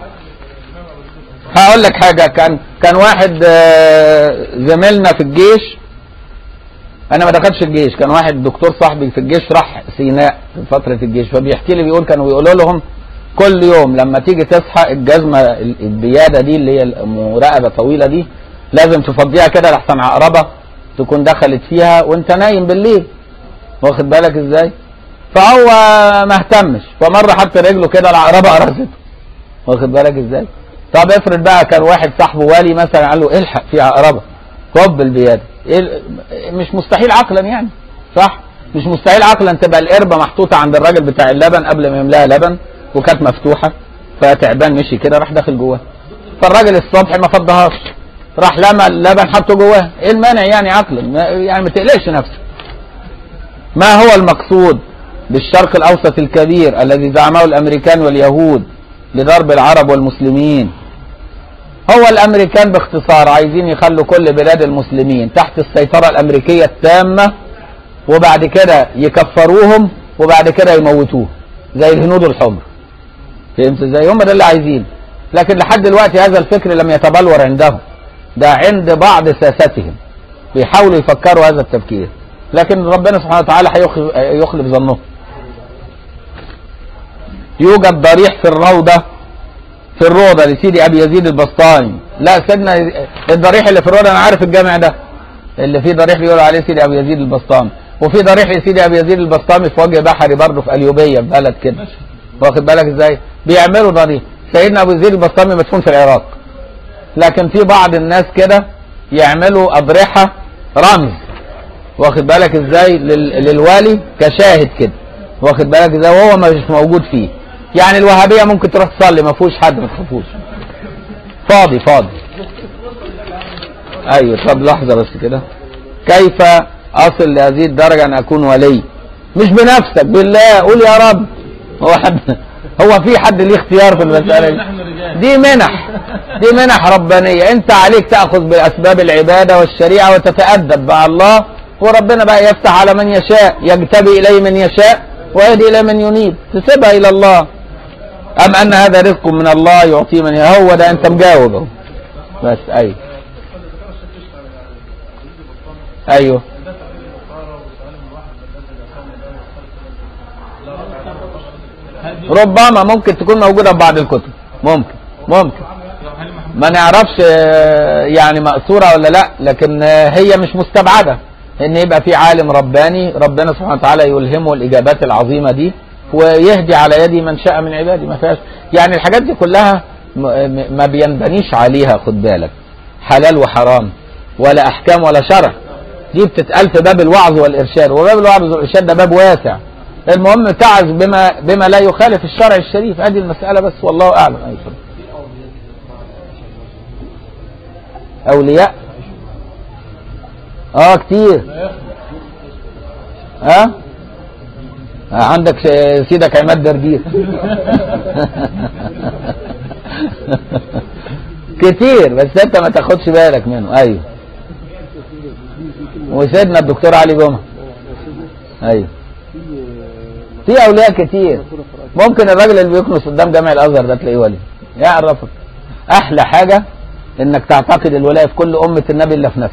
هقول لك حاجة، كان كان واحد زميلنا في الجيش، انا ما دخلتش الجيش، كان واحد دكتور صاحبي في الجيش راح سيناء في فترة الجيش، فبيحكي لي بيقول كانوا بيقولوا لهم كل يوم لما تيجي تصحى الجزمة البيادة دي اللي هي المراقبة طويلة دي لازم تفضيها كده لحسن عقربة تكون دخلت فيها وانت نايم بالليل، واخد بالك ازاي؟ فهو ما اهتمش، فمرة حط رجله كده العقربة قرصته، واخد بالك ازاي؟ طب افرض بقى كان واحد صاحبه والي مثلا قال له الحق في عقربة كب البيادة، إيه؟ مش مستحيل عقلا يعني، صح؟ مش مستحيل عقلا تبقى القربة محطوطة عند الراجل بتاع اللبن قبل ما يملاها لبن وكانت مفتوحة، فتعبان مشي كده راح داخل جواها، فالراجل الصبح ما فضهاش، راح لما اللبن حطه جواها. ايه المانع يعني عقلا؟ يعني ما تقلقش نفسك. ما هو المقصود بالشرق الاوسط الكبير الذي زعمه الامريكان واليهود لضرب العرب والمسلمين؟ هو الامريكان باختصار عايزين يخلوا كل بلاد المسلمين تحت السيطرة الامريكية التامة، وبعد كده يكفروهم وبعد كده يموتوهم زي الهنود الحمر، فهمت ازاي؟ هم ده اللي عايزين، لكن لحد دلوقتي هذا الفكر لم يتبلور عندهم، ده عند بعض ساستهم بيحاولوا يفكروا هذا التفكير، لكن ربنا سبحانه وتعالى هيخلف ظنهم. يوجد ضريح في الروضة في الروضه لسيدي ابي يزيد البسطامي. لا سيدنا الضريح اللي في الروضه انا عارف الجامع ده اللي فيه ضريح بيقولوا عليه سيدي ابي يزيد البسطامي، وفي ضريح لسيدي ابي يزيد البسطامي في وجه بحري برضه في اليوبيه في بلد كده، واخد بالك ازاي؟ بيعملوا ضريح. سيدنا ابو يزيد البسطامي مدفون في العراق، لكن في بعض الناس كده يعملوا اضرحه رمز، واخد بالك ازاي؟ للوالي كشاهد كده، واخد بالك ازاي؟ وهو مش موجود فيه. يعني الوهابيه ممكن تروح تصلي ما فيهوش حد، ما تخافوش، فاضي فاضي. ايوه طب لحظه بس كده. كيف اصل لهذه الدرجه ان اكون ولي؟ مش بنفسك، بالله، قول يا رب. هو حد هو في حد ليه اختيار في المساله دي؟ دي منح، دي منح ربانيه. انت عليك تاخذ باسباب العباده والشريعه وتتادب مع الله، وربنا بقى يفتح على من يشاء، يجتبي اليه من يشاء ويهدي الى من ينيب، تسيبها الى الله. ام ان هذا رزق من الله يعطيه من يشاء. هو ده انت مجاوب اهو. بس ايوه ايوه ربما ممكن تكون موجوده في بعض الكتب، ممكن ممكن ما نعرفش يعني مأثوره ولا لا، لكن هي مش مستبعده ان يبقى في عالم رباني ربنا سبحانه وتعالى يلهمه الاجابات العظيمه دي ويهدي على يد من شاء من عباده. ما فيهاش يعني الحاجات دي كلها ما بينبنيش عليها، خد بالك، حلال وحرام ولا احكام ولا شرع، دي بتتقال في باب الوعظ والارشاد، وباب الوعظ والارشاد ده باب واسع. المهم تعظ بما بما لا يخالف الشرع الشريف، هذه المساله بس، والله اعلم. ايضا اولياء اه كتير. ها أه؟ عندك سيدك عماد دردير كتير، بس انت ما تاخدش بالك منه. ايوه وسيدنا الدكتور علي جمعه. ايوه في اولياء كتير. ممكن الراجل اللي بيكنس قدام جامع الازهر ده تلاقيه ولي، يعرفك. احلى حاجه انك تعتقد الولايه في كل امه النبي الا في نفسك.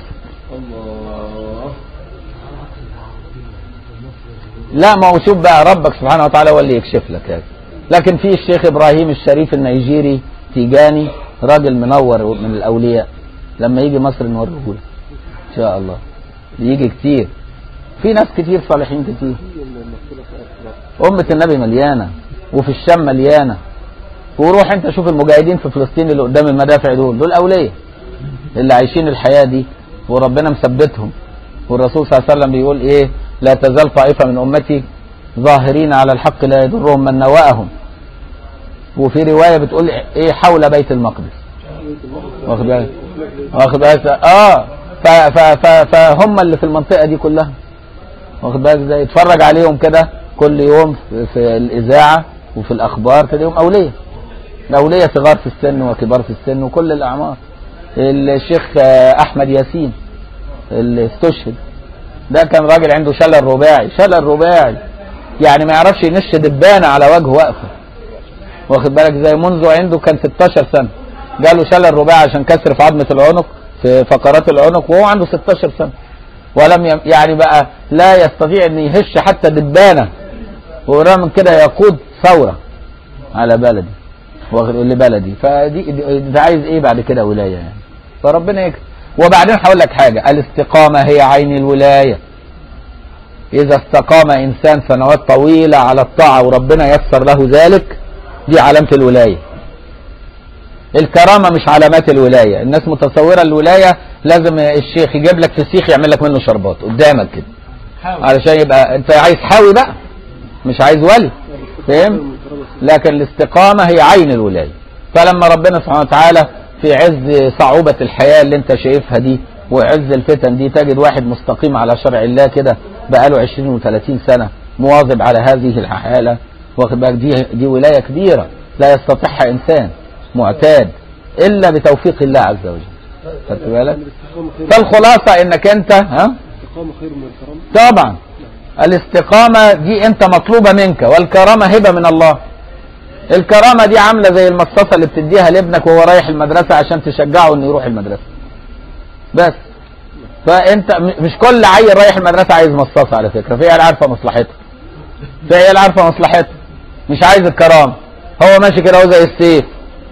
لا ما هو شوف بقى، ربك سبحانه وتعالى هو اللي يكشف لك هذا. لكن في الشيخ ابراهيم الشريف النيجيري تيجاني، راجل منور من الاولياء، لما يجي مصر نوريه لك ان شاء الله. يجي كتير، في ناس كتير صالحين كتير. امه النبي مليانه، وفي الشام مليانه. وروح انت شوف المجاهدين في فلسطين اللي قدام المدافع دول، دول اولياء اللي عايشين الحياه دي وربنا مثبتهم. والرسول صلى الله عليه وسلم بيقول ايه؟ لا تزال طائفه من امتي ظاهرين على الحق لا يضرهم من نواهم. وفي روايه بتقول ايه؟ حول بيت المقدس. واخد بالك؟ واخد بالك؟ اه فهم اللي في المنطقه دي كلها، واخد بالك ازاي؟ اتفرج عليهم كده كل يوم في الاذاعه وفي الاخبار، تلاقيهم اولياء، اولياء صغار في السن وكبار في السن وكل الاعمار. الشيخ احمد ياسين اللي استشهد ده كان راجل عنده شلل رباعي، شلل رباعي يعني ما يعرفش ينش دبانه على وجهه واقفه، واخد بالك ازاي؟ منذ عنده كان ستاشر سنه جاله شلل رباعي عشان كسر في عظمه العنق، في فقرات العنق، وهو عنده ستاشر سنه، ولم يعني بقى لا يستطيع ان يهش حتى دبانه، ورغم من كده يقود ثوره على بلدي لبلدي. فدي ده عايز ايه بعد كده؟ ولايه يعني. فربنا يكرم. وبعدين هقول لك حاجه، الاستقامه هي عين الولايه. اذا استقام انسان سنوات طويله على الطاعه وربنا يسر له ذلك، دي علامه الولايه. الكرامه مش علامات الولايه. الناس متصوره الولايه لازم الشيخ يجيب لك فسيخ يعمل لك منه شربات قدامك كده علشان يبقى انت عايز حاوي بقى، مش عايز ولي، فاهم؟ لكن الاستقامه هي عين الولايه. فلما ربنا سبحانه وتعالى في عز صعوبه الحياه اللي انت شايفها دي وعز الفتن دي، تجد واحد مستقيم على شرع الله كده بقاله عشرين وثلاثين سنه مواظب على هذه الحاله، واخد بالك؟ دي دي ولايه كبيره لا يستطيعها انسان معتاد الا بتوفيق الله عز وجل. خدت بالك؟ فالخلاصه انك انت ها الاستقامه خير من الكرامه. طبعا الاستقامه دي انت مطلوبه منك، والكرامه هبه من الله. الكرامه دي عامله زي المصاصه اللي بتديها لابنك وهو رايح المدرسه عشان تشجعه انه يروح المدرسه بس. فانت مش كل عيل رايح المدرسه عايز مصاصه على فكره، في عيال عارفه مصلحتها، في عيال عارفه مصلحتها، مش عايز الكرامه، هو ماشي كده هو زي السيف،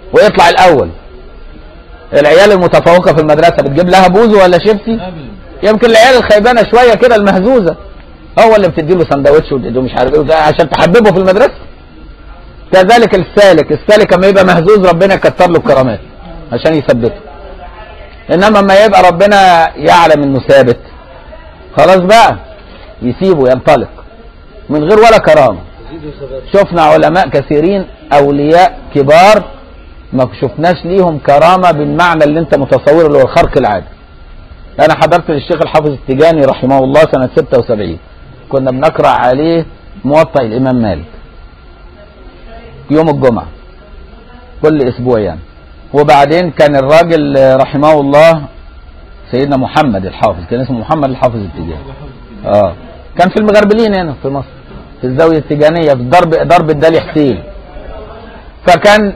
ويطلع الاول. العيال المتفوقه في المدرسه بتجيب لها بوزو ولا شيبسي؟ يمكن العيال الخيبانه شويه كده المهزوزه هو اللي بتدي له سندوتش ومش عارف ايه عشان تحببه في المدرسه. كذلك السالك، السالك لما يبقى مهزوز ربنا يكتر له الكرامات عشان يثبته. انما لما يبقى ربنا يعلم انه ثابت خلاص بقى يسيبه ينطلق من غير ولا كرامه. شفنا علماء كثيرين اولياء كبار ما شفناش ليهم كرامه بالمعنى اللي انت متصوره اللي هو الخرق العادي. انا حضرت للشيخ الحافظ التجاني رحمه الله سنه ستة وسبعين، كنا بنقرا عليه موطأ الامام مالك يوم الجمعه كل اسبوع يعني. وبعدين كان الراجل رحمه الله سيدنا محمد الحافظ، كان اسمه محمد الحافظ التجاني. اه كان في المغربلين هنا في مصر في الزاويه التجانيه في ضرب ضرب الدالي حسين. فكان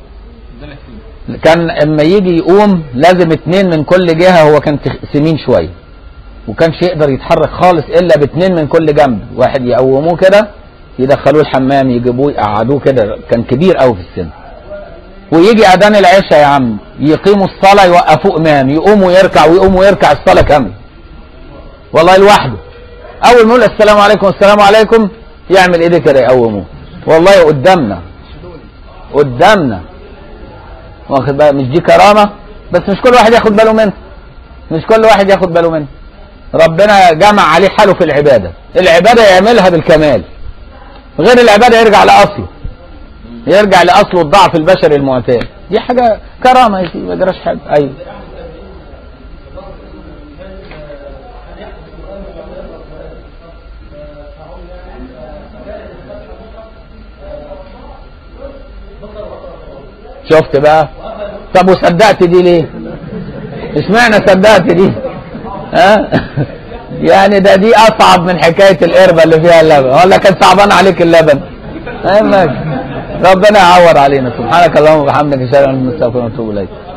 كان اما يجي يقوم لازم اتنين من كل جهه، هو كان سمين شويه وكانش يقدر يتحرك خالص الا باتنين من كل جنب، واحد يقوموه كده يدخلوه الحمام يجيبوه يقعدوه كده، كان كبير قوي في السن. ويجي اذان العشاء يا عم يقيموا الصلاه يوقفوه امام يقوم ويركع ويقوم ويركع الصلاه كامله والله لوحده. اول ما يقول السلام عليكم السلام عليكم يعمل ايديه كده يقوموه والله قدامنا قدامنا. واخد بقى مش دي كرامه؟ بس مش كل واحد ياخد باله منها، مش كل واحد ياخد باله منها. ربنا جمع عليه حاله في العباده، العباده يعملها بالكمال، غير العباده يرجع لاصله، يرجع لاصله الضعف البشري المعتاد. دي حاجه كرامه يا سيدي ما جراش حاجه. ايوه شفت بقى؟ طب وصدقت دي ليه؟ اشمعنى صدقت دي؟ ها؟ يعني ده دي اصعب من حكايه القربه اللي فيها اللبن، ولا كان صعبان عليك اللبن؟ ايوه ربنا يعوض علينا. سبحانك اللهم وبحمدك اشهد ان لا اله الا انت استغفرك واتوب اليك.